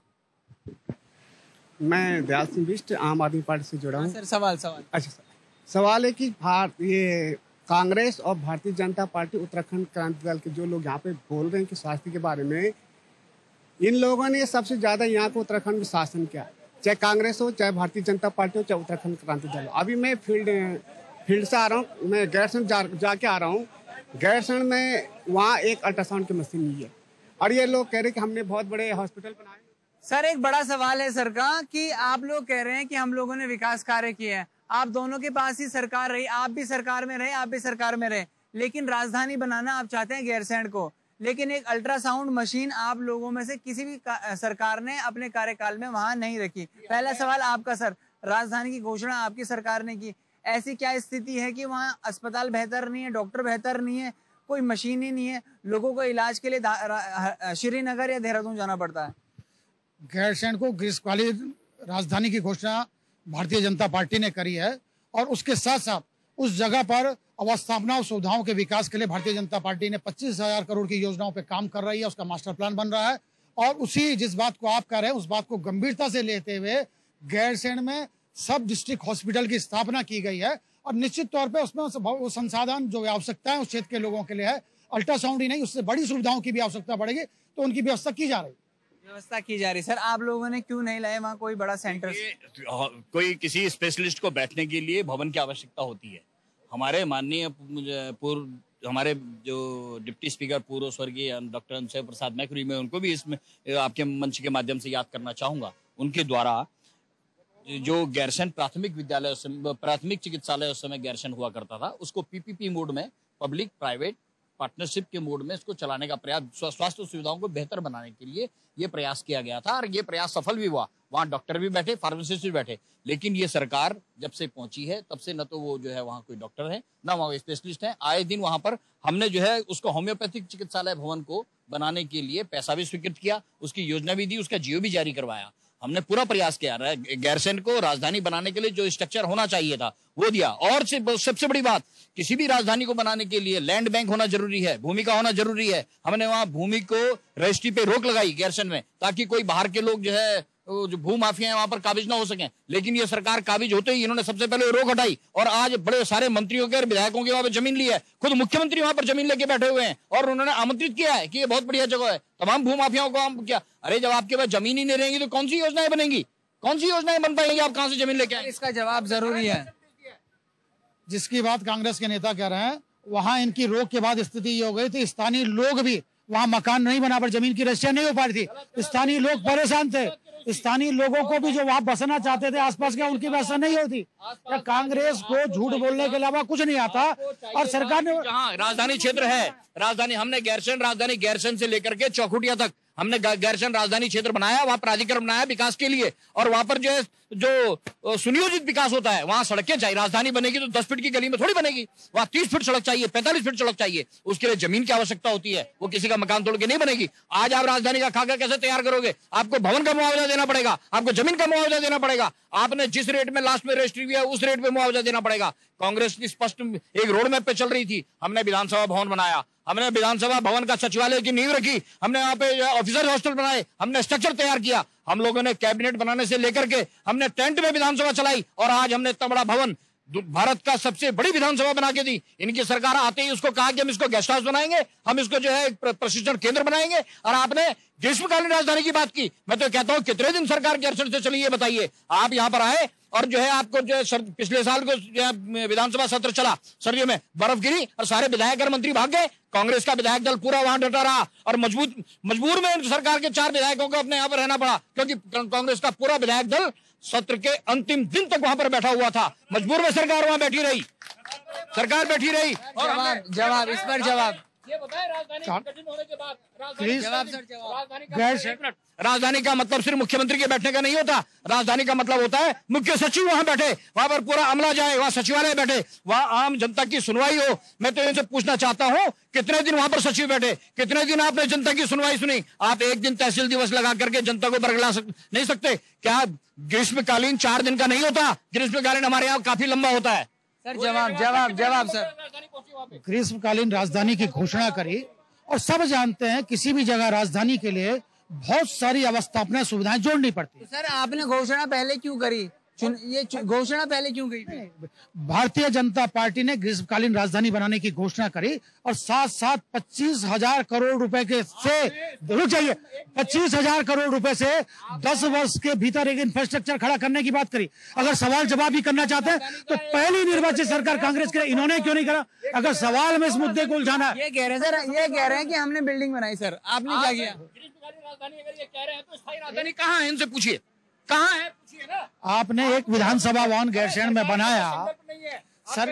मैं दयाल सिंह बिष्ट, आम आदमी पार्टी से जुड़ा हूँ। सर सवाल सवाल अच्छा सर, सवाल है कि भारत ये कांग्रेस और भारतीय जनता पार्टी उत्तराखंड क्रांति दल के जो लोग यहाँ पे बोल रहे हैं कि स्वास्थ्य के बारे में, इन लोगों ने सबसे ज्यादा यहाँ को उत्तराखंड में शासन किया, चाहे कांग्रेस हो, चाहे भारतीय जनता पार्टी हो, चाहे उत्तराखंड क्रांति दल हो। अभी मैं फील्ड फील्ड से आ रहा हूँ, मैं गैरसैंण जा जाके आ रहा हूँ। गैरसैंण में वहाँ एक अल्ट्रासाउंड की मशीन नहीं है और ये लोग कह रहे हैं कि हमने बहुत बड़े हॉस्पिटल बनाए। सर एक बड़ा सवाल है सर का कि आप लोग कह रहे हैं कि हम लोगों ने विकास कार्य किए हैं, आप दोनों के पास ही सरकार रही, आप भी सरकार में रहे, आप भी सरकार में रहे, लेकिन राजधानी बनाना आप चाहते हैं गैरसैंण को, लेकिन एक अल्ट्रासाउंड मशीन आप लोगों में से किसी भी सरकार ने अपने कार्यकाल में वहां नहीं रखी। पहला सवाल आपका सर, राजधानी की घोषणा आपकी सरकार ने की, ऐसी क्या स्थिति है कि वहाँ अस्पताल बेहतर नहीं है, डॉक्टर बेहतर नहीं है, कोई मशीन ही नहीं है, लोगों को इलाज के लिए श्रीनगर या देहरादून जाना पड़ता है? गैरसैंण को ग्रीष्मकालीन राजधानी की घोषणा भारतीय जनता पार्टी ने करी है और उसके साथ साथ उस जगह पर अवस्थापना और सुविधाओं के विकास के लिए भारतीय जनता पार्टी ने पच्चीस हजार करोड़ की योजनाओं पे काम कर रही है, उसका मास्टर प्लान बन रहा है। और उसी जिस बात को आप कह रहे हैं उस बात को गंभीरता से लेते हुए गैरसैंण में सब डिस्ट्रिक्ट हॉस्पिटल की स्थापना की गई है और निश्चित तौर पे उसमें वो संसाधन जो आवश्यकता है उस क्षेत्र के लोगों के लिए है, अल्ट्रासाउंड ही नहीं उससे बड़ी सुविधाओं की भी आवश्यकता पड़ेगी, तो उनकी व्यवस्था की जा रही है। व्यवस्था की जा रही। सर आप लोगों ने क्यों नहीं लाए वहाँ कोई बड़ा सेंटर? कोई किसी स्पेशलिस्ट को बैठने के लिए भवन की आवश्यकता होती है। हमारे माननीय पूर्व हमारे जो डिप्टी स्पीकर पूर्व स्वर्गीय डॉक्टर अंशय प्रसाद मैकुरी, में उनको भी इसमें आपके मंच के माध्यम से याद करना चाहूंगा। उनके द्वारा जो गैरसैंण प्राथमिक विद्यालय प्राथमिक चिकित्सालय उस समय गैरसैंण हुआ करता था, उसको पीपीपी मोड में, पब्लिक प्राइवेट पार्टनरशिप के मोड में इसको चलाने का प्रयास, स्वास्थ्य सुविधाओं को बेहतर बनाने के लिए ये प्रयास किया गया था और ये प्रयास सफल भी हुआ। वहाँ डॉक्टर भी बैठे, फार्मासिस्ट भी बैठे, लेकिन ये सरकार जब से पहुंची है तब से न तो वो जो है वहाँ कोई डॉक्टर है न वहाँ स्पेशलिस्ट है। आए दिन वहाँ पर हमने जो है उसको होम्योपैथिक चिकित्सालय भवन को बनाने के लिए पैसा भी स्वीकृत किया, उसकी योजना भी दी, उसका जियो भी जारी करवाया। हमने पूरा प्रयास किया है गैरसैंण को राजधानी बनाने के लिए जो स्ट्रक्चर होना चाहिए था वो दिया। और सबसे बड़ी बात, किसी भी राजधानी को बनाने के लिए लैंड बैंक होना जरूरी है, भूमि का होना जरूरी है। हमने वहां भूमि को रजिस्ट्री पे रोक लगाई गैरसैंण में, ताकि कोई बाहर के लोग जो है जो भू माफिया है वहां पर काबिज ना हो सकें। लेकिन ये सरकार काबिज होते ही इन्होंने सबसे पहले रोक हटाई और आज बड़े सारे मंत्रियों के और विधायकों के वहां पर जमीन ली है। खुद मुख्यमंत्री वहां पर जमीन लेके बैठे हुए हैं और उन्होंने आमंत्रित किया है कि ये बहुत बढ़िया जगह है। तमाम भू माफियाओं को हम क्या, अरे जब आपके पास जमीन ही नहीं रहेगी तो कौन सी योजनाएं बनेंगी, कौन सी योजनाएं बन पाएंगी, आप कहां से जमीन लेके आए? इसका जवाब जरूरी है। जिसकी बात कांग्रेस के नेता कह रहे हैं, वहां इनकी रोक के बाद स्थिति ये हो गई थी, स्थानीय लोग भी वहां मकान नहीं बना पर जमीन की रजिस्ट्री नहीं हो पा रही थी, स्थानीय लोग परेशान थे। स्थानीय लोगों को भी जो वहां बसना चाहते थे आसपास के, उनकी व्यवस्था नहीं होती। कांग्रेस को झूठ बोलने के अलावा कुछ नहीं आता और सरकार ने जहाँ राजधानी क्षेत्र है, राजधानी हमने गैरसैंण राजधानी गैरसैंण से लेकर के चौखुटिया तक हमने गैरसैंण राजधानी क्षेत्र बनाया, वहां प्राधिकरण बनाया विकास के लिए और वहां पर जो है जो सुनियोजित विकास होता है, वहां सड़कें चाहिए। राजधानी बनेगी तो दस फीट की गली में थोड़ी बनेगी, वहां तीस फीट सड़क चाहिए, पैंतालीस फीट सड़क चाहिए, उसके लिए जमीन की आवश्यकता होती है, वो किसी का मकान तोड़ के नहीं बनेगी। आज आप राजधानी का खाका कैसे तैयार करोगे? आपको भवन का मुआवजा देना पड़ेगा, आपको जमीन का मुआवजा देना पड़ेगा, आपने जिस रेट में लास्ट में रजिस्ट्री किया उस रेट पे मुआवजा देना पड़ेगा। कांग्रेस की स्पष्ट एक रोड मैप पे चल रही थी। हमने विधानसभा भवन बनाया, हमने विधानसभा भवन का सचिवालय की नींव रखी, हमने यहाँ पे ऑफिसर हॉस्टल बनाए, हमने स्ट्रक्चर तैयार किया, हम लोगों ने कैबिनेट बनाने से लेकर के हमने टेंट में विधानसभा चलाई और आज हमने इतना बड़ा भवन भारत का सबसे बड़ी विधानसभा बना के दी। इनकी सरकार आते ही उसको कहा कि हम इसको गेस्ट हाउस बनाएंगे, हम इसको जो है प्रशिक्षण केंद्र बनाएंगे और आपने ग्रीष्मकालीन राजधानी की बात की। मैं तो कहता हूं कितने दिन सरकार गैरसैंण से चली ये बताइए। आप यहाँ पर आए और जो है आपको जो है पिछले साल को जो है विधानसभा सत्र चला, सर्दियों में बर्फ गिरी और सारे विधायक और मंत्री भाग गए। कांग्रेस का विधायक दल पूरा वहां डटा रहा और मजबूत मजबूर में सरकार के चार विधायकों को अपने यहाँ पर रहना पड़ा, क्योंकि कांग्रेस का पूरा विधायक दल सत्र के अंतिम दिन तक वहां पर बैठा हुआ था। मजबूर में सरकार वहां बैठी रही, सरकार बैठी रही। और जवाब जवाब इस पर जवाब ये बताएं, राजधानी गठन होने के बाद जवाब सर जवाब राजधानी राजधानी का मतलब सिर्फ मुख्यमंत्री के बैठने का नहीं होता। राजधानी का मतलब होता है मुख्य सचिव वहां बैठे, वहां पर पूरा अमला जाए, वहां सचिवालय बैठे, वहां आम जनता की सुनवाई हो। मैं तो इनसे पूछना चाहता हूं कितने दिन वहां पर सचिव बैठे, कितने दिन आपने जनता की सुनवाई सुनी? आप एक दिन तहसील दिवस लगा करके जनता को बरगला सक, नहीं सकते क्या? ग्रीष्मकालीन चार दिन का नहीं होता, ग्रीष्मकालीन हमारे यहाँ काफी लंबा होता है। सर जवाब जवाब जवाब सर ग्रीष्मकालीन राजधानी की घोषणा करी और सब जानते हैं किसी भी जगह राजधानी के लिए बहुत सारी अवस्थापना सुविधाएं जोड़नी पड़ती है। सर आपने घोषणा पहले क्यों करी? ये घोषणा पहले क्यों की? भारतीय जनता पार्टी ने ग्रीष्मकालीन राजधानी बनाने की घोषणा करी और साथ साथ पच्चीस हजार करोड़ रुपए के से रुक जाइए पच्चीस हजार करोड़ रुपए से दस वर्ष के भीतर एक इंफ्रास्ट्रक्चर खड़ा करने की बात करी। अगर सवाल जवाब भी करना चाहते हैं तो पहली निर्वाचित सरकार कांग्रेस के, इन्होंने क्यों नहीं करा? अगर सवाल में इस मुद्दे को उलझाना, ये कह रहे हैं सर, ये कह रहे हैं कि हमने बिल्डिंग बनाई। सर आपने क्या किया? राजधानी अगर ये कह रहे हैं तो स्थायी राजधानी कहाँ है? इनसे पूछिए कहाँ है, पूछिए ना। आपने एक विधानसभा भवन गैरसैंण में बनाया, सर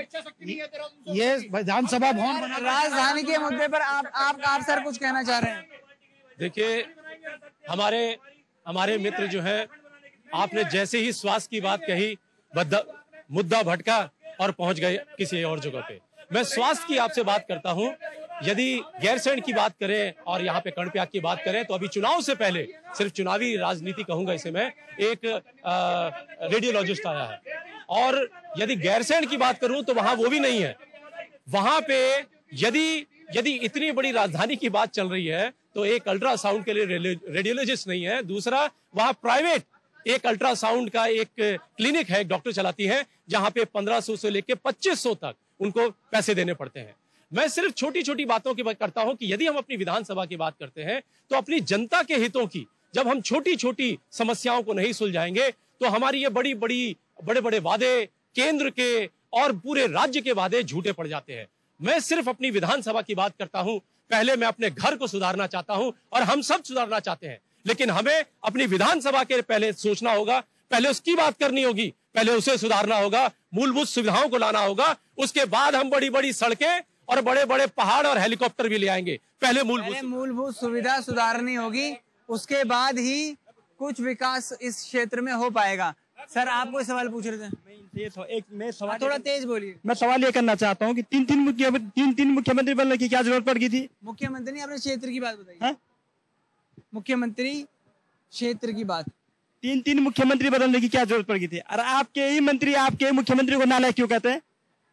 ये विधानसभा भवन बना राजधानी के मुद्दे पर आप आप आप सर कुछ कहना चाह रहे हैं? देखिए, हमारे हमारे मित्र जो है, आपने जैसे ही स्वास्थ्य की बात कही, मुद्दा भटका और पहुंच गए किसी और जगह पे। मैं स्वास्थ्य की आपसे बात करता हूं। यदि गैरसैंण की बात करें और यहाँ पे कर्णप्रयाग की बात करें, तो अभी चुनाव से पहले, सिर्फ चुनावी राजनीति कहूंगा इसे मैं, एक रेडियोलॉजिस्ट आया है। और यदि गैरसैंण की बात करूं तो वहां वो भी नहीं है। वहां पे यदि यदि इतनी बड़ी राजधानी की बात चल रही है तो एक अल्ट्रासाउंड के लिए रेडियोलॉजिस्ट नहीं है। दूसरा, वहां प्राइवेट एक अल्ट्रासाउंड का एक क्लिनिक है, एक डॉक्टर चलाती है, जहां पे पंद्रह सौ से लेकर पच्चीस सौ तक उनको पैसे देने पड़ते हैं। मैं सिर्फ छोटी छोटी बातों की बात करता हूं कि यदि हम अपनी विधानसभा की बात करते हैं तो अपनी जनता के हितों की, जब हम छोटी छोटी समस्याओं को नहीं सुलझाएंगे तो हमारी ये बड़ी बड़ी बड़े बड़े वादे, केंद्र के और पूरे राज्य के वादे झूठे पड़ जाते हैं। मैं सिर्फ अपनी विधानसभा की बात करता हूं। पहले मैं अपने घर को सुधारना चाहता हूं और हम सब सुधारना चाहते हैं, लेकिन हमें अपनी विधानसभा के पहले सोचना होगा, पहले उसकी बात करनी होगी, पहले उसे सुधारना होगा, मूलभूत सुविधाओं को लाना होगा। उसके बाद हम बड़ी बड़ी सड़कें और बड़े बड़े पहाड़ और हेलीकॉप्टर भी ले आएंगे। पहले मूलभूत मूलभूत सुविधा सुधारनी होगी, उसके बाद ही कुछ विकास इस क्षेत्र में हो पाएगा। सर, आप कोई सवाल पूछ रहे थे? मैं एक मैं सवाल थोड़ा तेज बोलिए। मैं सवाल ये करना चाहता हूँ कि तीन तीन मुख्य तीन तीन मुख्यमंत्री बनने की क्या जरूरत पड़ गई थी? मुख्यमंत्री नहीं, अपने क्षेत्र की बात बताइए। मुख्यमंत्री क्षेत्र की बात। तीन तीन मुख्यमंत्री बदलने की क्या जरूरत पड़ गई थी? और आपके ही मंत्री आपके ही मुख्यमंत्री को नालायक क्यों कहते हैं?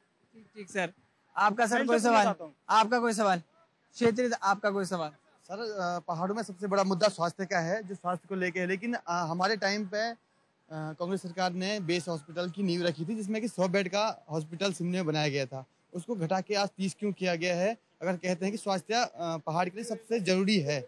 ठीक सर, आपका सर कोई सवाल? आपका कोई सवाल? क्षेत्रीय आपका कोई सवाल? सर, पहाड़ों में सबसे बड़ा मुद्दा स्वास्थ्य का है, जो स्वास्थ्य को लेके है। लेकिन आ, हमारे टाइम पे कांग्रेस सरकार ने बेस हॉस्पिटल की नींव रखी थी, जिसमें कि सौ बेड का हॉस्पिटल सिमने में बनाया गया था। उसको घटा के आज तीस क्यों किया गया है, अगर कहते हैं कि स्वास्थ्य पहाड़ के लिए सबसे जरूरी है?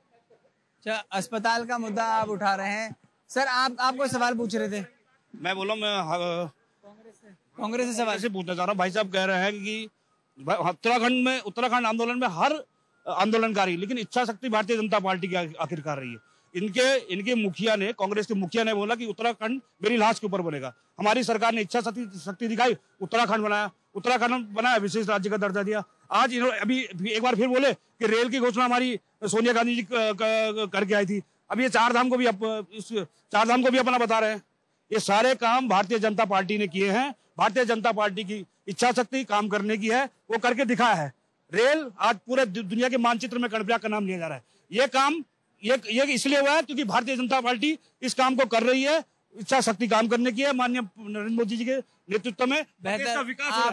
अच्छा, अस्पताल का मुद्दा आप उठा रहे हैं। सर, आप आप कोई सवाल पूछ रहे थे? मैं बोला मैं कांग्रेस से कांग्रेस से सवाल से पूछना चाह रहा हूँ। भाई साहब कह रहे हैं कि उत्तराखंड में उत्तराखंड आंदोलन में हर आंदोलनकारी, लेकिन इच्छा शक्ति भारतीय जनता पार्टी की आखिर कर रही है। इनके इनके मुखिया ने, कांग्रेस के मुखिया ने बोला कि उत्तराखंड मेरी लाश के ऊपर बनेगा। हमारी सरकार ने इच्छा शक्ति शक्ति दिखाई, उत्तराखंड बनाया, उत्तराखंड बनाया, विशेष राज्य का दर्जा दिया। आज इन्होंने अभी एक बार फिर बोले कि रेल की घोषणा हमारी सोनिया गांधी जी करके आई थी। अब ये चार धाम को भी अप, इस चार धाम को भी अपना बता रहे हैं। ये सारे काम भारतीय जनता पार्टी ने किए हैं। भारतीय जनता पार्टी की इच्छा शक्ति काम करने की है, वो करके दिखाया है। रेल आज पूरे दुनिया के मानचित्र में कर्णप्रयाग का नाम लिया जा रहा है। ये काम ये ये इसलिए हुआ है क्योंकि भारतीय जनता पार्टी इस काम को कर रही है, इच्छा शक्ति काम करने की है। माननीय नरेंद्र मोदी जी के नेतृत्व में बेहतर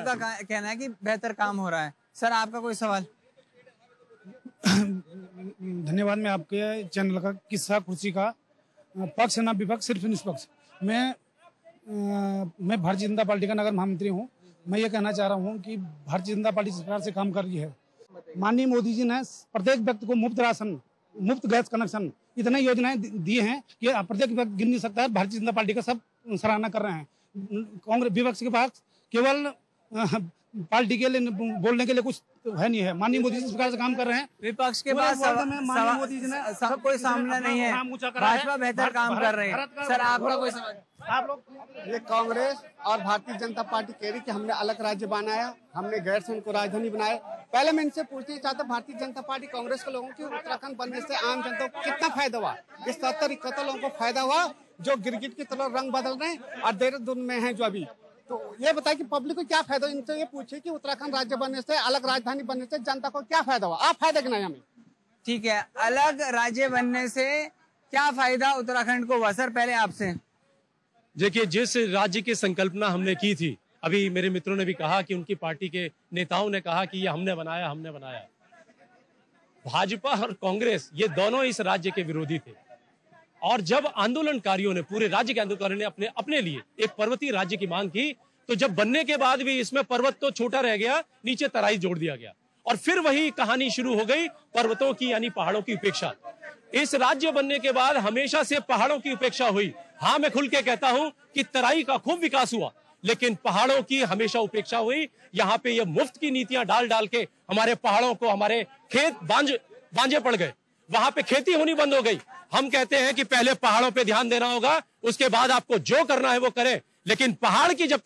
धन्यवाद। मैं आपके चैनल का किस्सा कुर्सी का पक्ष ना विपक्ष, सिर्फ निष्पक्ष। मैं आ, मैं भारतीय जनता पार्टी का नगर महामंत्री हूँ। मैं ये कहना चाह रहा हूँ कि भारतीय जनता पार्टी सरकार से काम कर रही है। माननीय मोदी जी ने प्रत्येक व्यक्ति को मुफ्त राशन, मुफ्त गैस कनेक्शन, इतने योजनाएं दिए हैं कि प्रत्येक व्यक्ति गिन नहीं सकता है। भारतीय जनता पार्टी का सब सराहना कर रहे हैं। कांग्रेस विपक्ष के पास केवल पार्टी के लिए बोलने के लिए कुछ है नहीं है। माननीय मोदी जी इस प्रकार से काम कर रहे हैं। विपक्ष के पास माननीय मोदी जी ने सब कोई सामने नहीं है। भाजपा बेहतर काम कर रही है। सर, आपका कोई सवाल? आप लोग, ये कांग्रेस और भारतीय जनता पार्टी कह रही कि हमने अलग राज्य बनाया, हमने गैरसैंण को राजधानी बनाया। पहले मैं इनसे पूछना चाहता हूँ, भारतीय जनता पार्टी कांग्रेस के लोगों की उत्तराखंड बनने से आम जनता को कितना फायदा हुआ? इस सत्तर इकहत्तर लोगों को फायदा हुआ जो गिरगिट की तरह रंग बदल रहे हैं और देहरादून में है जो अभी। तो ये बताए कि पब्लिक को क्या फायदा? इनसे ये पूछे कि उत्तराखंड राज्य बनने से, अलग राजधानी बनने से जनता को क्या फायदा हुआ? आप फायदा गिनाए हमें। ठीक है, अलग राज्य बनने से क्या फायदा उत्तराखंड को हुआ? सर, पहले आपसे। देखिए, जिस राज्य की संकल्पना हमने की थी, अभी मेरे मित्रों ने भी कहा कि उनकी पार्टी के नेताओं ने कहा कि ये हमने बनाया हमने बनाया। भाजपा और कांग्रेस ये दोनों इस राज्य के विरोधी थे, और जब आंदोलनकारियों ने, पूरे राज्य के आंदोलनकारियों ने अपने अपने लिए एक पर्वतीय राज्य की मांग की, तो जब बनने के बाद भी इसमें पर्वत तो छोटा रह गया, नीचे तराई जोड़ दिया गया, और फिर वही कहानी शुरू हो गई पर्वतों की, यानी पहाड़ों की उपेक्षा। इस राज्य बनने के बाद हमेशा से पहाड़ों की उपेक्षा हुई। हाँ, मैं खुल के कहता हूं कि तराई का खूब विकास हुआ, लेकिन पहाड़ों की हमेशा उपेक्षा हुई। यहाँ पे ये मुफ्त की नीतियां डाल डाल के हमारे पहाड़ों को, हमारे खेत बांझ बांझे पड़ गए, वहां पे खेती होनी बंद हो गई। हम कहते हैं कि पहले पहाड़ों पे ध्यान देना होगा, उसके बाद आपको जो करना है वो करें, लेकिन पहाड़ की जब तक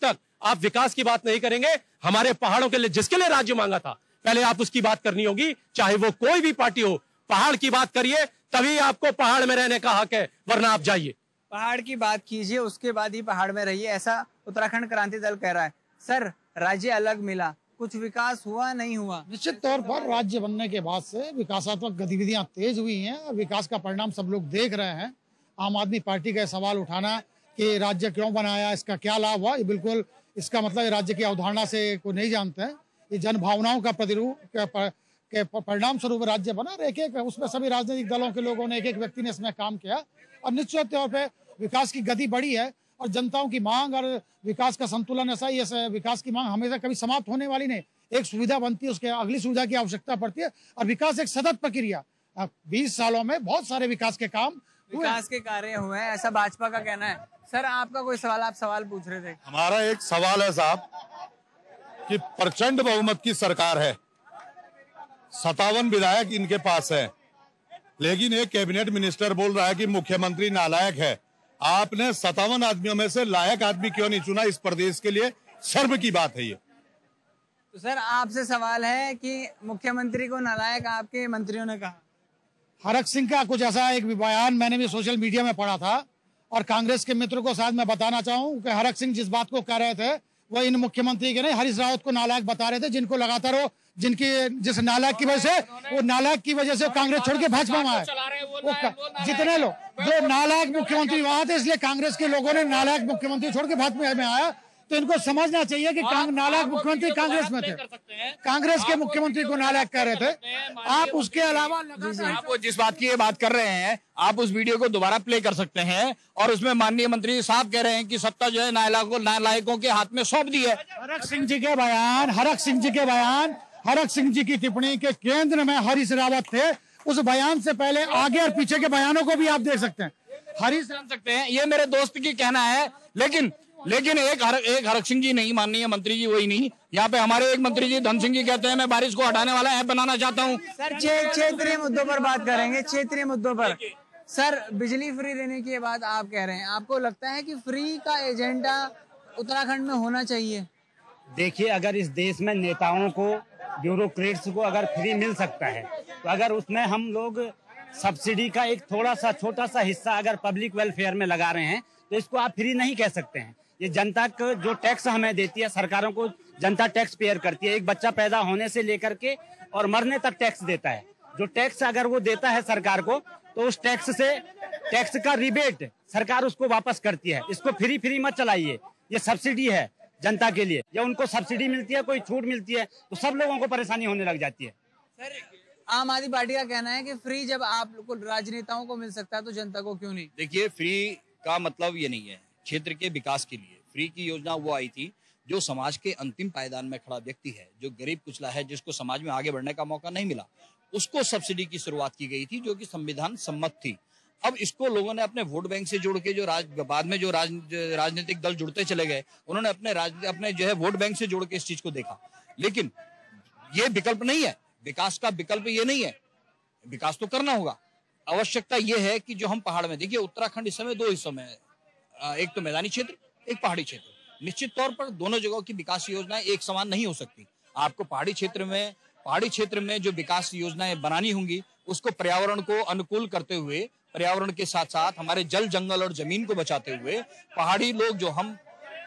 आप विकास की बात नहीं करेंगे। हमारे पहाड़ों के लिए, जिसके लिए राज्य मांगा था, पहले आप उसकी बात करनी होगी, चाहे वो कोई भी पार्टी हो। पहाड़ की बात करिए, तभी आपको पहाड़ में रहने का हक है, वरना आप जाइए। पहाड़ की बात कीजिए, उसके बाद ही पहाड़ में रहिए, ऐसा उत्तराखंड क्रांति दल कह रहा है। सर, राज्य अलग मिला, कुछ विकास हुआ नहीं हुआ? निश्चित तौर पर राज्य बनने के बाद से विकासात्मक गतिविधियां तेज हुई हैं और विकास का परिणाम सब लोग देख रहे हैं। आम आदमी पार्टी का सवाल उठाना कि राज्य क्यों बनाया, इसका क्या लाभ हुआ, ये बिल्कुल इसका मतलब राज्य की अवधारणा से को नहीं जानते हैं। ये जन भावनाओं का प्रतिरूप के परिणाम स्वरूप राज्य बना। एक एक उसमें सभी राजनीतिक दलों के लोगों ने, एक एक व्यक्ति ने इसमें काम किया और निश्चित तौर पर विकास की गति बढ़ी है और जनताओं की मांग और विकास का संतुलन ऐसा ही है। विकास की मांग हमेशा कभी समाप्त होने वाली नहीं, एक सुविधा बनती है, उसके अगली सुविधा की आवश्यकता पड़ती है और विकास एक सतत प्रक्रिया। बीस सालों में बहुत सारे विकास के काम विकास के कार्य हुए हैं, ऐसा भाजपा का कहना है। सर, आपका कोई सवाल? आप सवाल पूछ रहे थे। हमारा एक सवाल है साहब कि प्रचंड बहुमत की सरकार है, सत्तावन विधायक इनके पास है, लेकिन एक कैबिनेट मिनिस्टर बोल रहा है कि मुख्यमंत्री नालायक है। आपने सत्तावन आदमियों में से लायक आदमी क्यों नहीं चुना? इस प्रदेश के लिए शर्म की बात है ये। तो सर, आपसे सवाल है कि मुख्यमंत्री को नालायक आपके मंत्रियों ने कहा। हरक सिंह का कुछ ऐसा एक बयान मैंने भी सोशल मीडिया में पढ़ा था और कांग्रेस के मित्रों को शायद मैं बताना चाहूं कि हरक सिंह जिस बात को कह रहे थे वो इन मुख्यमंत्री के नहीं, हरीश रावत को नालायक बता रहे थे, जिनको लगातार वो जिनकी जिस नालायक की वजह से वो नालायक की वजह से कांग्रेस छोड़ के भाजपा में आए। वो जितने लोग जो नालायक मुख्यमंत्री वहां थे, इसलिए कांग्रेस के लोगों ने नालायक मुख्यमंत्री छोड़ के भाजपा में आया। तो इनको समझना चाहिए कि नालायक मुख्यमंत्री कांग्रेस में थे, कांग्रेस के मुख्यमंत्री को नालायक कह रहे थे। आप उसके अलावा आप जिस बात की ये बात कर रहे हैं, आप उस वीडियो को दोबारा प्ले कर सकते हैं और उसमें माननीय मंत्री साहब कह रहे हैं कि सत्ता जो है नालायकों नालायकों के हाथ में सौंप दी है। हरक सिंह जी के बयान हरक सिंह जी के बयान हरक सिंह जी की टिप्पणी के केंद्र में हरीश रावत थे। उस बयान से पहले आगे और पीछे के बयानों को भी आप देख सकते हैं। हरीश जान सकते हैं, ये मेरे दोस्त की कहना है, लेकिन लेकिन एक हर, एक हरक सिंह जी नहीं, माननीय मंत्री जी वही नहीं। यहाँ पे हमारे एक मंत्री जी धन सिंह जी कहते हैं मैं बारिश को हटाने वाला ऐप बनाना चाहता हूँ। सर, क्षेत्रीय मुद्दों पर बात करेंगे, क्षेत्रीय मुद्दों पर। सर, बिजली फ्री देने की बात आप कह रहे हैं, आपको लगता है कि फ्री का एजेंडा उत्तराखंड में होना चाहिए? देखिए, अगर इस देश में नेताओं को, ब्यूरोक्रेट्स को अगर फ्री मिल सकता है, तो अगर उसमें हम लोग सब्सिडी का एक थोड़ा सा छोटा सा हिस्सा अगर पब्लिक वेलफेयर में लगा रहे हैं, तो इसको आप फ्री नहीं कह सकते हैं। ये जनता को जो टैक्स हमें देती है, सरकारों को जनता टैक्स पेयर करती है। एक बच्चा पैदा होने से लेकर के और मरने तक टैक्स देता है। जो टैक्स अगर वो देता है सरकार को, तो उस टैक्स से टैक्स का रिबेट सरकार उसको वापस करती है। इसको फ्री फ्री मत चलाइए, ये सब्सिडी है जनता के लिए। या उनको सब्सिडी मिलती है, कोई छूट मिलती है, तो सब लोगों को परेशानी होने लग जाती है। सर, आम आदमी पार्टी का कहना है कि फ्री जब आप को राजनेताओं को मिल सकता है तो जनता को क्यों नहीं? देखिए, फ्री का मतलब ये नहीं है। क्षेत्र के विकास के लिए फ्री की योजना वो आई थी जो समाज के अंतिम पायदान में खड़ा व्यक्ति है, जो गरीब कुचला है, जिसको समाज में आगे बढ़ने का मौका नहीं मिला, उसको सब्सिडी की शुरुआत की गई थी, जो कि संविधान सम्मत थी। अब इसको लोगों ने अपने वोट बैंक से जोड़ के, जो राज बाद में जो राज राजनीतिक दल जुड़ते चले गए, उन्होंने अपने राज अपने जो है वोट बैंक से जोड़ के इस चीज को देखा। लेकिन ये विकल्प नहीं है, विकास का विकल्प ये नहीं है। विकास तो करना होगा। आवश्यकता ये है कि जो हम पहाड़ में, देखिए उत्तराखंड इस समय दो हिस्सों में है, एक तो मैदानी क्षेत्र, एक पहाड़ी क्षेत्र। निश्चित तौर पर दोनों जगहों की विकास योजनाएं एक समान नहीं हो सकती। आपको पहाड़ी क्षेत्र में पहाड़ी क्षेत्र में जो विकास योजनाएं बनानी होंगी, उसको पर्यावरण को अनुकूल करते हुए, पर्यावरण के साथ साथ हमारे जल जंगल और जमीन को बचाते हुए, पहाड़ी लोग जो हम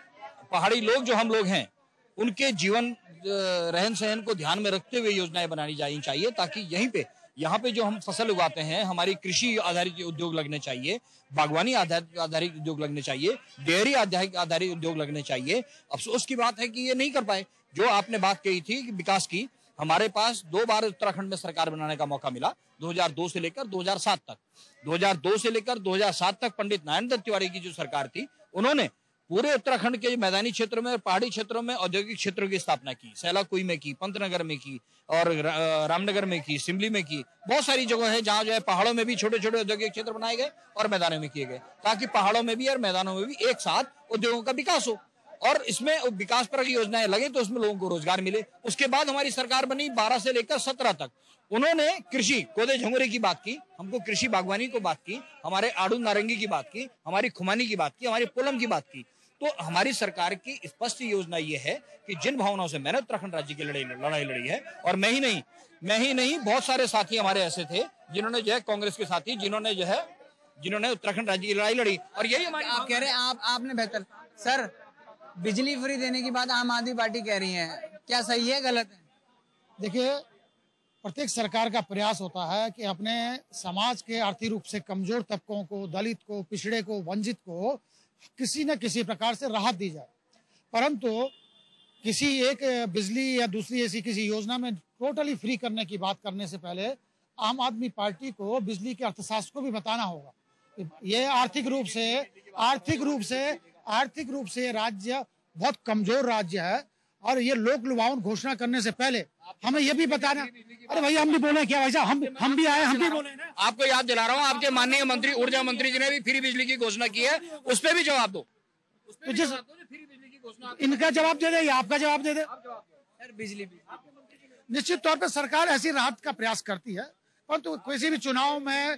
पहाड़ी लोग जो हम लोग हैं, उनके जीवन रहन सहन को ध्यान में रखते हुए योजनाएं बनानी जानी चाहिए, ताकि यहीं पे यहाँ पे जो हम फसल उगाते हैं, हमारी कृषि आधारित उद्योग लगने चाहिए, बागवानी आधारित उद्योग लगने चाहिए, डेयरी आधारित उद्योग लगने चाहिए। अफसोस की बात है कि ये नहीं कर पाए। जो आपने बात कही थी कि विकास की, हमारे पास दो बार उत्तराखंड में सरकार बनाने का मौका मिला, दो हज़ार दो से लेकर दो हज़ार सात तक। दो हज़ार दो से लेकर दो हज़ार सात तक पंडित नारायण दत्त तिवारी की जो सरकार थी, उन्होंने पूरे उत्तराखंड के मैदानी क्षेत्रों में, पहाड़ी क्षेत्रों में औद्योगिक क्षेत्रों की स्थापना की। सैलाकुई में की, पंतनगर में की, और रामनगर में की, सिमली में की। बहुत सारी जगह है जहाँ जो है पहाड़ों में भी छोटे छोटे औद्योगिक क्षेत्र बनाए गए और मैदानों में किए गए, ताकि पहाड़ों में भी और मैदानों में भी एक साथ उद्योगों का विकास हो और इसमें विकास पर योजनाएं लगे तो उसमें लोगों को रोजगार मिले। उसके बाद हमारी सरकार बनी बारह से लेकर सत्रह तक। उन्होंने कृषि, कोदे झंगोरे की बात की, हमको कृषि बागवानी को बात की, हमारे आड़ू नारंगी की बात की, हमारी खुमानी की बात की, हमारी पोलम की बात की। तो हमारी सरकार की स्पष्ट योजना ये है कि जिन भावनाओं से मैंने उत्तराखंड राज्य की लड़ाई लड़ाई लड़ी है, और मैं ही नहीं मैं ही नहीं बहुत सारे साथी हमारे ऐसे थे जिन्होंने जो है, कांग्रेस के साथी जिन्होंने जो है जिन्होंने उत्तराखंड राज्य की लड़ाई लड़ी, और यही हमारी आप कह रहे हैं आप आपने बेहतर सर बिजली फ्री देने की बात आम आदमी पार्टी कह रही है, क्या सही है गलत है? देखिए, प्रत्येक सरकार का प्रयास होता है कि अपने समाज के आर्थिक रूप से कमजोर तबकों को, दलित को, पिछड़े को, वंचित को किसी न किसी प्रकार से राहत दी जाए। परंतु किसी एक बिजली या दूसरी ऐसी किसी योजना में टोटली फ्री करने की बात करने से पहले आम आदमी पार्टी को बिजली के अर्थशास्त्र को भी बताना होगा। ये आर्थिक रूप से आर्थिक रूप से आर्थिक रूप से राज्य बहुत कमजोर राज्य है, और ये लोक लुभावन घोषणा करने से पहले हमें ये भी बताना। अरे भैया, हम भी बोले क्या भाई साहब, हम हम भी आए, हम भी बोले ना। आपको याद दिला रहा हूँ, आपके माननीय मंत्री ऊर्जा मंत्री जी ने भी फ्री बिजली की घोषणा की है, उस पर भी जवाब दो। तो जिस इनका जवाब दे दे या आपका जवाब दे दे। सर बिजली निश्चित तौर पर सरकार ऐसी राहत का प्रयास करती है, परंतु तो किसी भी चुनाव में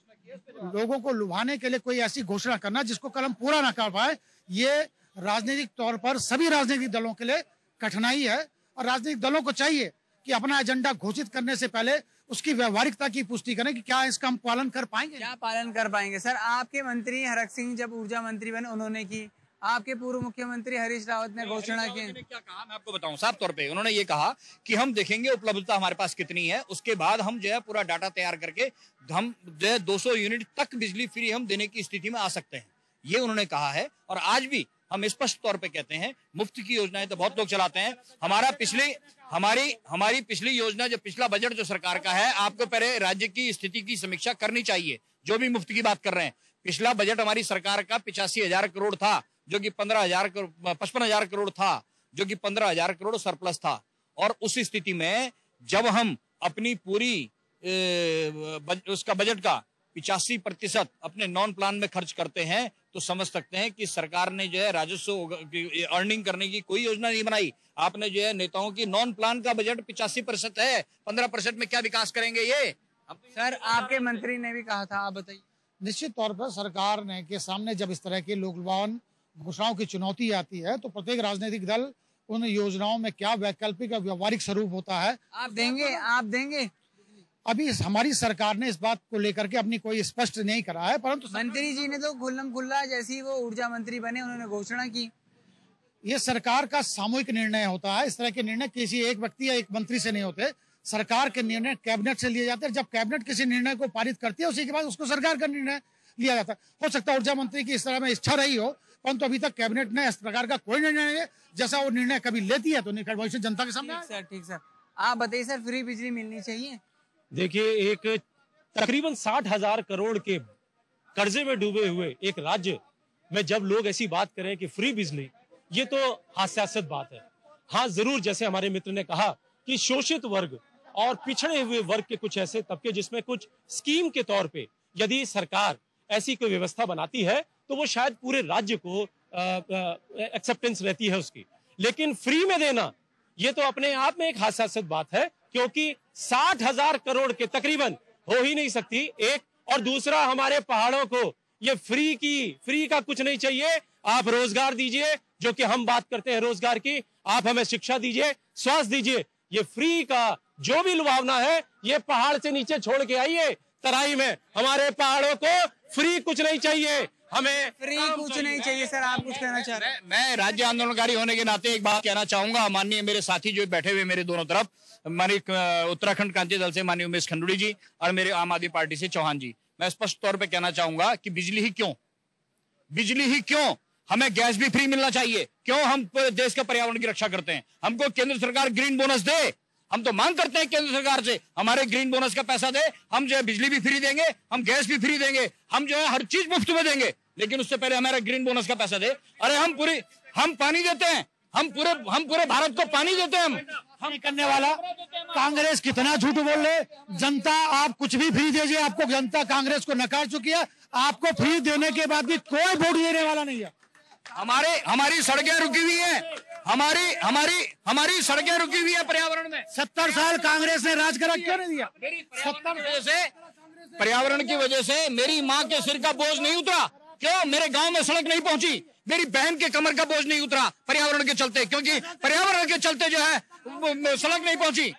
लोगों को लुभाने के लिए कोई ऐसी घोषणा करना जिसको कल हम पूरा ना कर पाए, ये राजनीतिक तौर पर सभी राजनीतिक दलों के लिए कठिनाई है। और राजनीतिक दलों को चाहिए कि अपना एजेंडा घोषित करने से पहले उसकी व्यवहारिकता की पुष्टि करें कि क्या इसका हम पालन कर पाएंगे, क्या पालन कर पाएंगे। सर आपके मंत्री हरक सिंह जब ऊर्जा मंत्री बने उन्होंने की, आपके पूर्व मुख्यमंत्री हरीश रावत ने घोषणा की। क्या कहा मैं आपको बताऊं साफ तौर पे, उन्होंने ये कहा कि हम देखेंगे उपलब्धता हमारे पास कितनी है, उसके बाद हम जो है पूरा डाटा तैयार करके हम जो है दो सौ यूनिट तक बिजली फ्री हम देने की स्थिति में आ सकते हैं, ये उन्होंने कहा है। और आज भी हम स्पष्ट तौर पे कहते हैं, मुफ्त की योजनाएं तो बहुत लोग चलाते हैं। हमारा पिछली हमारी हमारी पिछली योजना, जो पिछला बजट जो सरकार का है, आपको पहले राज्य की स्थिति की समीक्षा करनी चाहिए। जो भी मुफ्त की बात कर रहे हैं, पिछला बजट हमारी सरकार का पिचासी हजार करोड़ था, जो कि पंद्रह हजार पचपन हजार करोड़ था, जो कि पंद्रह हजार करोड़ सरप्लस था। और उस स्थिति में जब हम अपनी पूरी ए, बज, उसका बजट का पिचासी प्रतिशत अपने नॉन प्लान में खर्च करते हैं, तो समझ सकते हैं कि सरकार ने जो है राजस्व अर्निंग करने की कोई योजना नहीं बनाई। आपने जो है नेताओं की नॉन प्लान का बजट पिचासी प्रतिशत है, पंद्रह प्रतिशत में क्या विकास करेंगे ये? सर आपके मंत्री ने भी कहा था, आप बताइए। निश्चित तौर पर सरकार ने के सामने जब इस तरह के लोक लुभावन घोषणाओं की चुनौती आती है, तो प्रत्येक राजनीतिक दल उन योजनाओं में क्या वैकल्पिक और व्यवहारिक स्वरूप होता है, आप देंगे आप देंगे अभी हमारी सरकार ने इस बात को लेकर के अपनी कोई स्पष्ट नहीं करा है। परंतु मंत्री जी ने तो खुल्लम खुल्ला जैसे ही वो ऊर्जा मंत्री बने उन्होंने घोषणा की। ये सरकार का सामूहिक निर्णय होता है। इस तरह के निर्णय किसी एक व्यक्ति या एक मंत्री से नहीं होते, सरकार के निर्णय कैबिनेट से लिए जाते हैं। जब कैबिनेट किसी निर्णय को पारित करती है, उसी के बाद उसको सरकार का निर्णय लिया जाता है। हो सकता है ऊर्जा मंत्री की इस तरह में इच्छा रही हो, परंतु अभी तक कैबिनेट ने इस प्रकार का कोई निर्णय नहीं है। जैसा वो निर्णय कभी लेती है तो निकट भविष्य जनता के सामने। सर ठीक सर, आप बताइए सर, फ्री बिजली मिलनी चाहिए? देखिए, एक तकरीबन साठ हजार करोड़ के कर्जे में डूबे हुए एक राज्य में जब लोग ऐसी बात करें कि फ्री बिजली, ये तो हास्यास्पद बात है। हाँ, जरूर जैसे हमारे मित्र ने कहा कि शोषित वर्ग और पिछड़े हुए वर्ग के कुछ ऐसे तबके जिसमें कुछ स्कीम के तौर पे यदि सरकार ऐसी कोई व्यवस्था बनाती है तो वो शायद पूरे राज्य को एक्सेप्टेंस रहती है उसकी, लेकिन फ्री में देना ये तो अपने आप में एक हास्यास्पद बात है, क्योंकि साठ हजार करोड़ के तकरीबन हो ही नहीं सकती। एक और दूसरा, हमारे पहाड़ों को ये फ्री की फ्री का कुछ नहीं चाहिए। आप रोजगार दीजिए, जो कि हम बात करते हैं रोजगार की, आप हमें शिक्षा दीजिए, स्वास्थ्य दीजिए। ये फ्री का जो भी लुभावना है, ये पहाड़ से नीचे छोड़ के आइए तराई में। हमारे पहाड़ों को फ्री कुछ नहीं चाहिए, हमें फ्री कुछ नहीं चाहिए। सर आप कुछ कहना चाह रहे हैं? मैं राज्य आंदोलनकारी होने के नाते एक बात कहना चाहूंगा। माननीय मेरे साथी जो बैठे हुए मेरे दोनों तरफ, हमारे उत्तराखंड क्रांति दल से माननीय उमेश खंडूड़ी जी और मेरे आम आदमी पार्टी से चौहान जी, मैं स्पष्ट तौर पे कहना चाहूंगा कि बिजली ही क्यों बिजली ही क्यों हमें गैस भी फ्री मिलना चाहिए। क्यों हम देश के पर्यावरण की रक्षा करते हैं? हमको केंद्र सरकार ग्रीन बोनस दे। हम तो मांग करते हैं केंद्र सरकार से, हमारे ग्रीन बोनस का पैसा दे। हम जो है बिजली भी फ्री देंगे, हम गैस भी फ्री देंगे, हम जो है हर चीज मुफ्त में देंगे, लेकिन उससे पहले हमारा ग्रीन बोनस का पैसा दे। अरे हम पूरी हम पानी देते हैं, हम पूरे हम पूरे भारत को पानी देते हैं। हम हम करने वाला कांग्रेस कितना झूठ बोल रहे। जनता आप कुछ भी फ्री दीजिए, आपको जनता कांग्रेस को नकार चुकी है। आपको फ्री देने के बाद भी कोई वोट देने वाला नहीं है। हमारे हमारी सड़कें रुकी हुई हैं, हमारी हमारी हमारी सड़कें रुकी हुई है पर्यावरण में। सत्तर साल कांग्रेस ने राज करा, क्यों नहीं दिया? सत्तर वजह से पर्यावरण की वजह से मेरी माँ के सिर का बोझ नहीं उतरा। क्यों? मेरे गांव में सड़क नहीं पहुंची, मेरी बहन के कमर का बोझ नहीं उतरा पर्यावरण के चलते, क्योंकि पर्यावरण के चलते जो है सड़क नहीं पहुंची।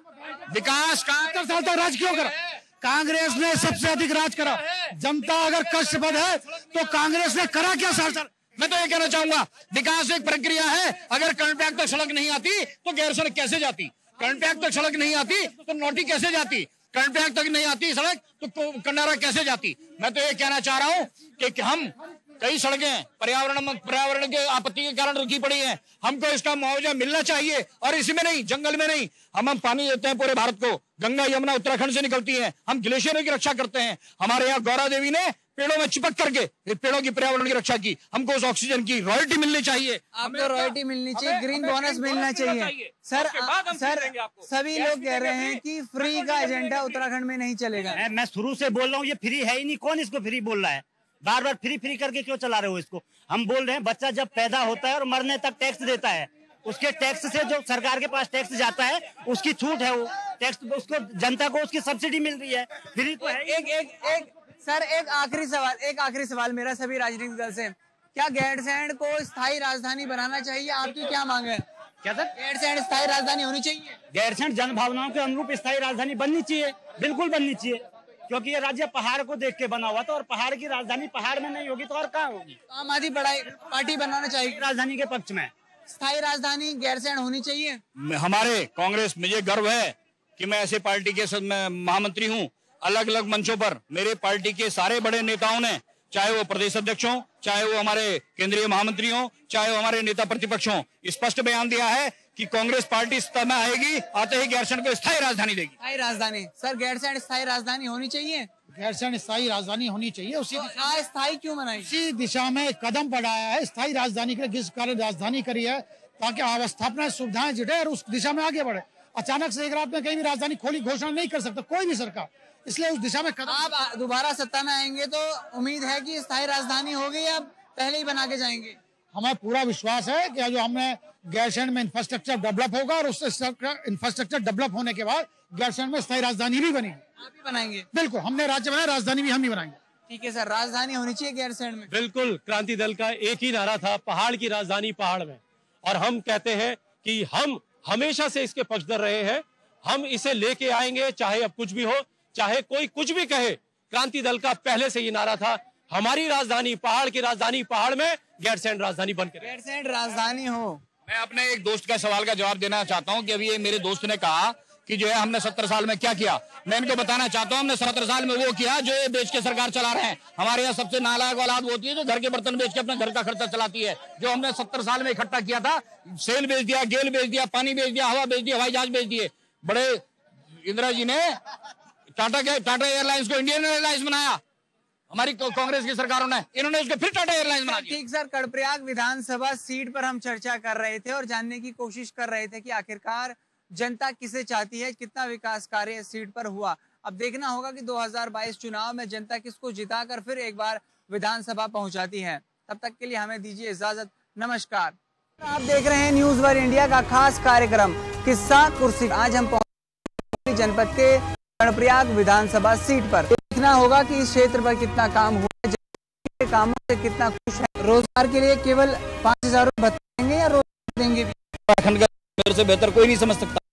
विकास का साल तक राज क्यों करा? कांग्रेस ने सबसे अधिक राज करा। जनता अगर कष्टप्रद है तो कांग्रेस ने करा क्या साल साल? मैं तो ये कहना चाहूंगा, विकास एक प्रक्रिया है। अगर कर्णप्रयाग तक सड़क नहीं आती तो गैरसैंण कैसे जाती? कर्णप्रयाग तक सड़क नहीं आती तो नौटी कैसे जाती? कर्णप्रयाग तक नहीं आती सड़क तो कंडारा कैसे जाती? मैं तो ये कहना चाह रहा हूं कि हम कई सड़कें पर्यावरण पर्यावरण के आपत्ति के कारण रुकी पड़ी हैं, हमको इसका मुआवजा मिलना चाहिए। और इसी में नहीं, जंगल में नहीं, हम हम पानी देते हैं पूरे भारत को। गंगा यमुना उत्तराखंड से निकलती है, हम ग्लेशियरों की रक्षा करते हैं। हमारे यहाँ गौरा देवी ने पेड़ों में चिपक करके पेड़ों की पर्यावरण की रक्षा की। हमको उस ऑक्सीजन की रॉयल्टी मिलनी चाहिए। आपको रॉयल्टी मिलनी चाहिए, ग्रीन बोनस मिलना चाहिए। सर सर सभी लोग कह रहे हैं कि फ्री का एजेंडा उत्तराखंड में नहीं चलेगा। मैं शुरू से बोल रहा हूँ ये फ्री है ही नहीं। कौन इसको फ्री बोल रहा है? बार बार फ्री फ्री करके क्यों चला रहे हो इसको? हम बोल रहे हैं बच्चा जब पैदा होता है और मरने तक टैक्स देता है, उसके टैक्स से जो सरकार के पास टैक्स जाता है उसकी छूट है, वो टैक्स उसको जनता को उसकी सब्सिडी मिल रही है। फ्री तो है। एक एक एक सर एक आखिरी सवाल एक आखिरी सवाल मेरा सभी राजनीतिक दल से, क्या गैरसैंण को स्थायी राजधानी बनाना चाहिए? आपकी क्या मांग है? क्या सर? गैरसैंण स्थायी राजधानी होनी चाहिए? गैरसैंण जन भावनाओं के अनुरूप स्थायी राजधानी बननी चाहिए, बिल्कुल बननी चाहिए, क्योंकि ये राज्य पहाड़ को देख के बना हुआ था और पहाड़ की राजधानी पहाड़ में नहीं होगी तो और कहाँ होगी? आम आदमी पार्टी बनाना चाहिए राजधानी के पक्ष में। स्थायी राजधानी गैरसैंण होनी चाहिए। हमारे कांग्रेस, मुझे गर्व है कि मैं ऐसे पार्टी के महामंत्री हूँ। अलग अलग मंचों पर मेरे पार्टी के सारे बड़े नेताओं ने, चाहे वो प्रदेश अध्यक्ष हो, चाहे वो हमारे केंद्रीय महामंत्री हो, चाहे वो हमारे नेता प्रतिपक्ष हो, स्पष्ट बयान दिया है कि कांग्रेस पार्टी सत्ता में आएगी, आते ही गैरसैंण को स्थायी राजधानी देगी। स्थायी राजधानी सर, गैरसैंण स्थायी राजधानी होनी चाहिए। गैरसैंण स्थायी राजधानी होनी चाहिए। उसी तो स्थायी क्यों बनाई? इसी दिशा में कदम बढ़ाया है स्थायी राजधानी के लिए। किस कारण राजधानी करी है? ताकि अवस्थापना सुविधाएं जुटे और उस दिशा में आगे बढ़े। अचानक से एक रात में कहीं भी राजधानी खोली घोषणा नहीं कर सकता कोई भी सरकार, इसलिए उस दिशा में कदम। आप दोबारा सत्ता में आएंगे तो उम्मीद है कि स्थायी राजधानी होगी या पहले ही बना के जाएंगे? हमें पूरा विश्वास है कि जो हमने गैरसैंण में इंफ्रास्ट्रक्चर डेवलप होगा और उस इंफ्रास्ट्रक्चर डेवलप होने के बाद गैरसैंण में स्थायी राजधानी भी बनेगी। आप ही बनाएंगे? बिल्कुल, हमने राज्य बनाया, राजधानी भी हम ही बनाएंगे। ठीक है सर, राजधानी होनी चाहिए गैरसैंण में। बिल्कुल, क्रांति दल का एक ही नारा था, पहाड़ की राजधानी पहाड़ में। और हम कहते हैं कि हम हमेशा से इसके पक्षधर रहे हैं, हम इसे लेके आएंगे, चाहे अब कुछ भी हो, चाहे कोई कुछ भी कहे। क्रांति दल का पहले से ये नारा था, हमारी राजधानी पहाड़ की राजधानी पहाड़ में, गैरसैंण राजधानी बनकर गैरसैंण राजधानी हो। मैं अपने एक दोस्त का सवाल का जवाब देना चाहता हूं कि अभी ये मेरे दोस्त ने कहा कि जो है हमने सत्तर साल में क्या किया। मैं इनको बताना चाहता हूं हमने सत्तर साल में वो किया जो ये बेच के सरकार चला रहे हैं। हमारे यहाँ सबसे नालायक औलाद वो होती है जो घर के बर्तन बेच के अपने घर का खर्चा चलाती है। जो हमने सत्तर साल में इकट्ठा किया था, सेल बेच दिया, गेल बेच दिया, पानी बेच दिया, हवा बेच दिया, हवाई जहाज बेच दिए। बड़े इंदिरा जी ने टाटा के टाटा एयरलाइंस को इंडियन एयरलाइंस बनाया, हमारी कांग्रेस की सरकारों ने, इन्होंने उसको फिर टाटा एयरलाइंस बना दिया। ठीक सर, कर्णप्रयाग विधानसभा सीट पर हम चर्चा कर रहे थे और जानने की कोशिश कर रहे थे कि आखिरकार जनता किसे चाहती है, कितना विकास कार्य इस सीट पर हुआ। अब देखना होगा कि दो हज़ार बाईस चुनाव में जनता किसको जिताकर फिर एक बार विधानसभा पहुंचाती है। तब तक के लिए हमें दीजिए इजाजत, नमस्कार। आप देख रहे हैं न्यूज वन इंडिया का खास कार्यक्रम किस्सा कुर्सी। आज हम पहुंचे जनपद के कर्णप्रयाग विधानसभा सीट पर। देखना होगा कि इस क्षेत्र पर कितना काम हुआ, कामों से कितना खुश है। रोजगार के लिए केवल पाँच हजार रुपये भत्ते देंगे या रोजगार देंगे भी? उत्तराखंड का मेरे से बेहतर कोई नहीं समझ सकता।